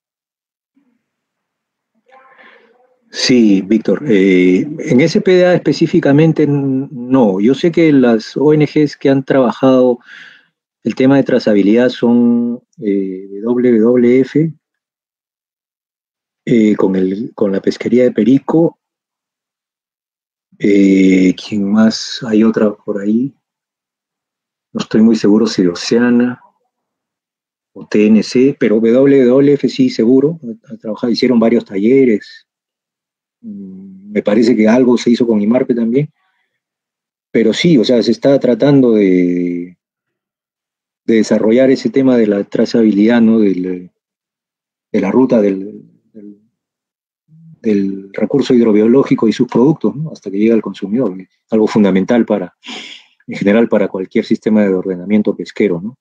Sí, Víctor. En SPDA específicamente no. Yo sé que las ONGs que han trabajado el tema de trazabilidad son WWF, con la pesquería de Perico. ¿Quién más? Hay otra por ahí. No estoy muy seguro si Oceana o TNC, pero WWF sí, seguro. Ha trabajado, hicieron varios talleres. Me parece que algo se hizo con IMARPE también. Pero sí, o sea, se está tratando de desarrollar ese tema de la trazabilidad, ¿no? De la ruta del recurso hidrobiológico y sus productos, ¿no? Hasta que llegue al consumidor. Algo fundamental en general para cualquier sistema de ordenamiento pesquero, ¿no?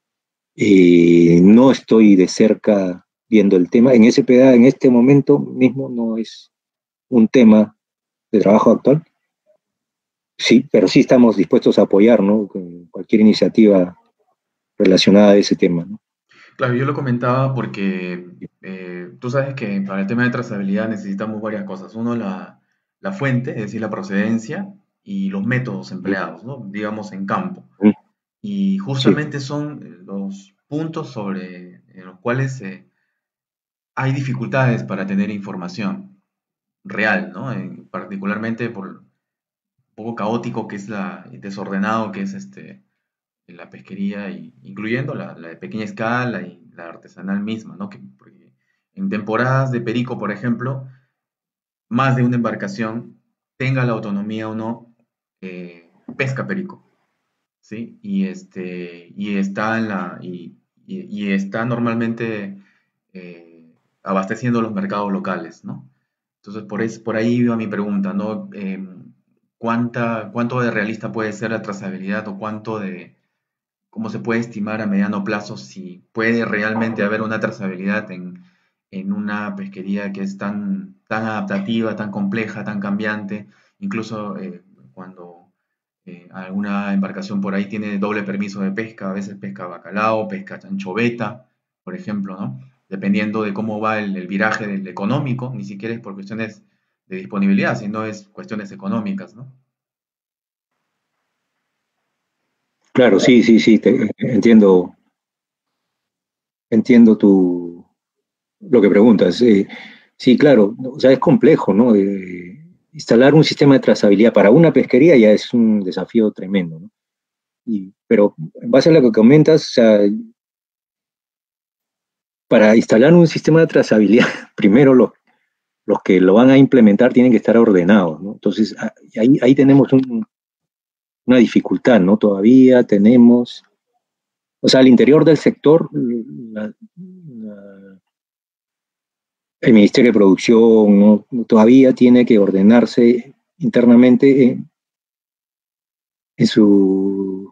No estoy de cerca viendo el tema. En SPDA en este momento mismo no es un tema de trabajo actual. Sí, pero sí estamos dispuestos a apoyar, ¿no? Cualquier iniciativa relacionada a ese tema, ¿no? Claro, yo lo comentaba porque tú sabes que para el tema de trazabilidad necesitamos varias cosas. Uno, la fuente, es decir, la procedencia y los métodos empleados, ¿no? Digamos, en campo. Mm, Y sí, justamente son los puntos en los cuales hay dificultades para tener información real, ¿no? Particularmente por un poco caótico que es desordenado que es la pesquería, incluyendo la de pequeña escala y la artesanal misma, ¿no? Porque en temporadas de perico, por ejemplo, más de una embarcación, tenga la autonomía o no, pesca perico, ¿sí? Y está normalmente abasteciendo los mercados locales, ¿no? Entonces, por ahí iba mi pregunta, ¿no? ¿Cuánto de realista puede ser la trazabilidad o cómo se puede estimar a mediano plazo si puede realmente haber una trazabilidad en una pesquería que es tan adaptativa, tan compleja, tan cambiante, incluso cuando alguna embarcación por ahí tiene doble permiso de pesca, a veces pesca bacalao, pesca anchoveta, por ejemplo, ¿no? Dependiendo de cómo va el viraje del económico, ni siquiera es por cuestiones de disponibilidad, sino es cuestiones económicas, ¿no? claro, sí, sí, sí, entiendo lo que preguntas. Sí, claro, o sea, es complejo, ¿no? Instalar un sistema de trazabilidad para una pesquería ya es un desafío tremendo, ¿no? Pero en base a lo que comentas, o sea, para instalar un sistema de trazabilidad, primero los que lo van a implementar tienen que estar ordenados, ¿no? Entonces, ahí tenemos una dificultad, ¿no? Todavía tenemos, o sea, al interior del sector, el Ministerio de Producción, ¿no? Todavía tiene que ordenarse internamente en su...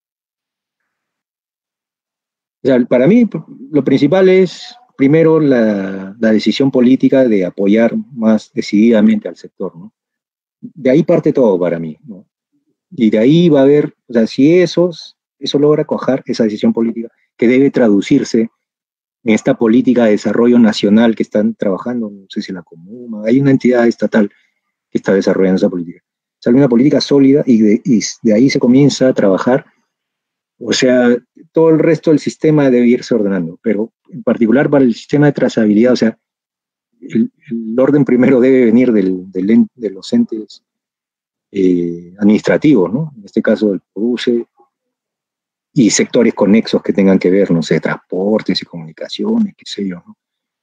O sea, para mí lo principal es primero la decisión política de apoyar más decididamente al sector, ¿no? De ahí parte todo para mí, ¿no? Y de ahí va a haber, o sea, si eso logra cuajar esa decisión política que debe traducirse en esta política de desarrollo nacional que están trabajando, no sé si la Comuna, hay una entidad estatal que está desarrollando esa política. Sale una política sólida y de ahí se comienza a trabajar. O sea, todo el resto del sistema debe irse ordenando, pero en particular para el sistema de trazabilidad, o sea, el orden primero debe venir de los entes administrativos, ¿no? En este caso del PRODUCE, y sectores conexos que tengan que ver, no sé, transportes y comunicaciones, qué sé yo, ¿no?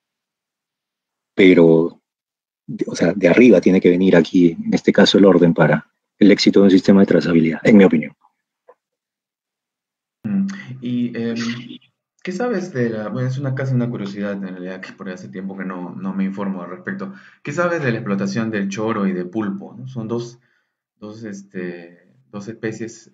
Pero, o sea, de arriba tiene que venir aquí, en este caso, el orden para el éxito de un sistema de trazabilidad, en mi opinión. Mm. Y ¿qué sabes bueno, es casi una curiosidad en realidad que por hace tiempo que no me informo al respecto. ¿Qué sabes de la explotación del choro y de pulpo? ¿No? Son dos especies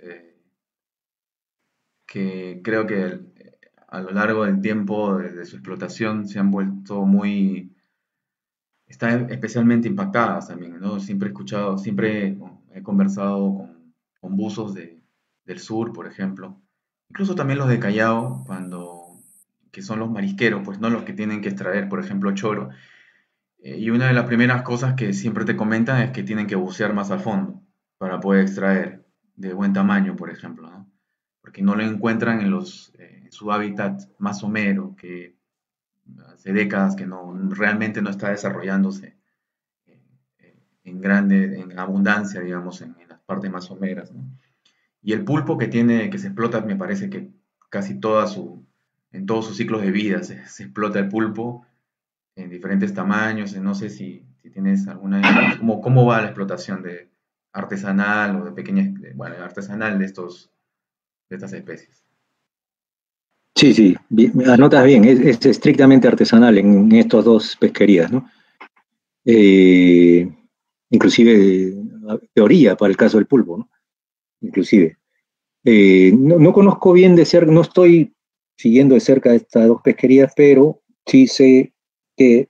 que creo que a lo largo del tiempo de su explotación se han vuelto muy, están especialmente impactadas también, ¿no? Siempre he conversado con buzos del sur, por ejemplo, incluso también los de Callao, que son los marisqueros, pues no los que tienen que extraer, por ejemplo, choro. Y una de las primeras cosas que siempre te comentan es que tienen que bucear más al fondo para poder extraer de buen tamaño, por ejemplo, ¿no? Porque no lo encuentran en su hábitat más somero, que hace décadas que realmente no está desarrollándose eh, en abundancia, digamos, en las partes más someras, ¿no? Y el pulpo que se explota, me parece que casi en todos sus ciclos de vida se explota el pulpo en diferentes tamaños. No sé si tienes alguna idea, cómo va la explotación de artesanal o de bueno, artesanal de estas especies. Sí, sí, anotas bien, es estrictamente artesanal en estos dos pesquerías, ¿no? Eh, inclusive teoría para el caso del pulpo, ¿no? Inclusive. No conozco bien de cerca, no estoy siguiendo de cerca estas dos pesquerías, pero sí sé que,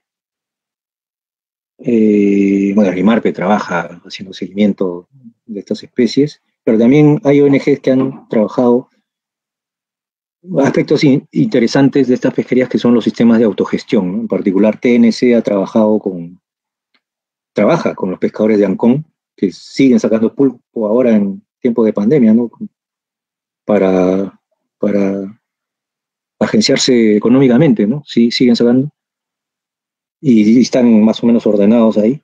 bueno, Rimarpe trabaja haciendo seguimiento de estas especies, pero también hay ONGs que han trabajado aspectos interesantes de estas pesquerías que son los sistemas de autogestión, ¿no? En particular, TNC trabaja con los pescadores de Ancón, que siguen sacando pulpo ahora en tiempo de pandemia, ¿no? Para, para agenciarse económicamente, ¿no? Sí, siguen sacando y están más o menos ordenados ahí.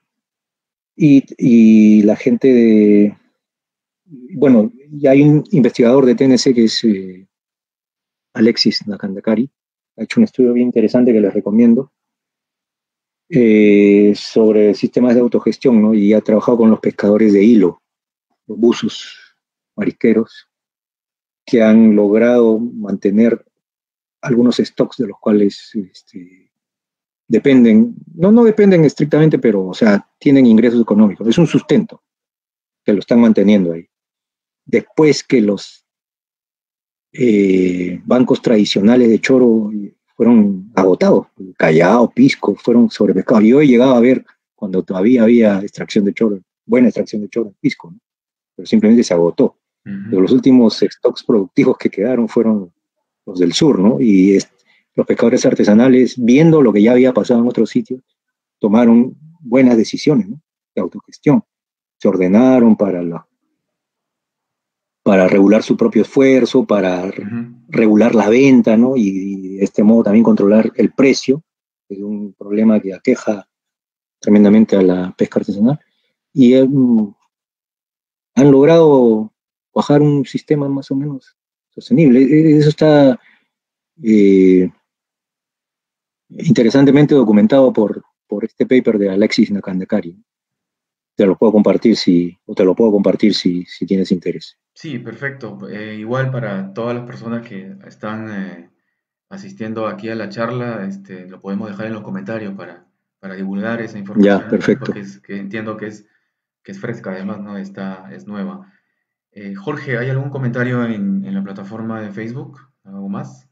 Y la gente bueno, ya hay un investigador de TNC que es Alexis Nakandakari, ha hecho un estudio bien interesante que les recomiendo, sobre sistemas de autogestión, ¿no? Y ha trabajado con los pescadores de hilo, los buzos marisqueros, que han logrado mantener algunos stocks de los cuales dependen, no dependen estrictamente, pero, o sea, tienen ingresos económicos. Es un sustento que lo están manteniendo ahí. Después que los bancos tradicionales de choro fueron agotados, Callao, Pisco, fueron sobrepescados. Yo he llegado a ver cuando todavía había extracción de choro, buena extracción de choro en Pisco, ¿no? Pero simplemente se agotó. Pero los últimos stocks productivos que quedaron fueron los del sur, ¿no? Y los pescadores artesanales, viendo lo que ya había pasado en otros sitios, tomaron buenas decisiones, ¿no? De autogestión. Se ordenaron para regular su propio esfuerzo, para regular la venta, ¿no? Y de este modo también controlar el precio, que es un problema que aqueja tremendamente a la pesca artesanal. Y han logrado bajar un sistema más o menos sostenible. Eso está interesantemente documentado por este paper de Alexis Nakandakari. Te lo puedo compartir si tienes interés. Sí, perfecto. Igual para todas las personas que están asistiendo aquí a la charla, lo podemos dejar en los comentarios para divulgar esa información, Ya, perfecto. porque que entiendo que es fresca, además, ¿no? Es nueva. Jorge, ¿hay algún comentario en la plataforma de Facebook? ¿Algo más?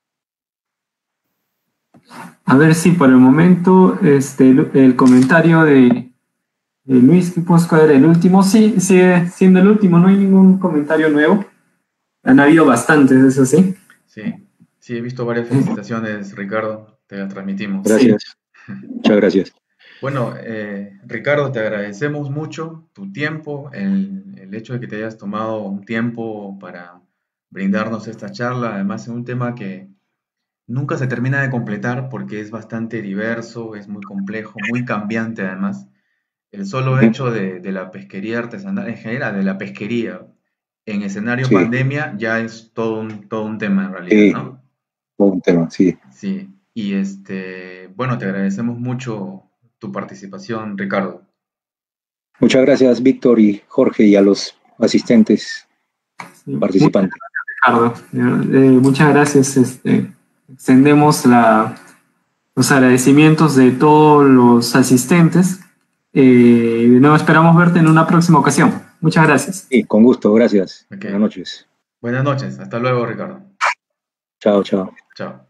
A ver si por el momento el comentario de Luis Quipusco era el último. Sí, sigue siendo el último, no hay ningún comentario nuevo. Han habido bastantes, eso sí. Sí, he visto varias felicitaciones, Ricardo, te las transmitimos. Gracias, sí. Muchas gracias. Bueno, Ricardo, te agradecemos mucho tu tiempo, el hecho de que te hayas tomado un tiempo para brindarnos esta charla, además es un tema que nunca se termina de completar porque es bastante diverso, es muy complejo, muy cambiante además. El solo hecho de la pesquería artesanal, en general, de la pesquería en escenario pandemia, ya es todo un tema en realidad, ¿no? Todo un tema, sí. Sí, y bueno, te agradecemos mucho tu participación, Ricardo. Muchas gracias, Víctor y Jorge, y a los asistentes participantes. Muchas gracias, Ricardo. Muchas gracias. Extendemos los agradecimientos de todos los asistentes. De nuevo esperamos verte en una próxima ocasión. Muchas gracias. Sí, con gusto, gracias. Okay. Buenas noches. Buenas noches, hasta luego, Ricardo. Chao, chao. Chao.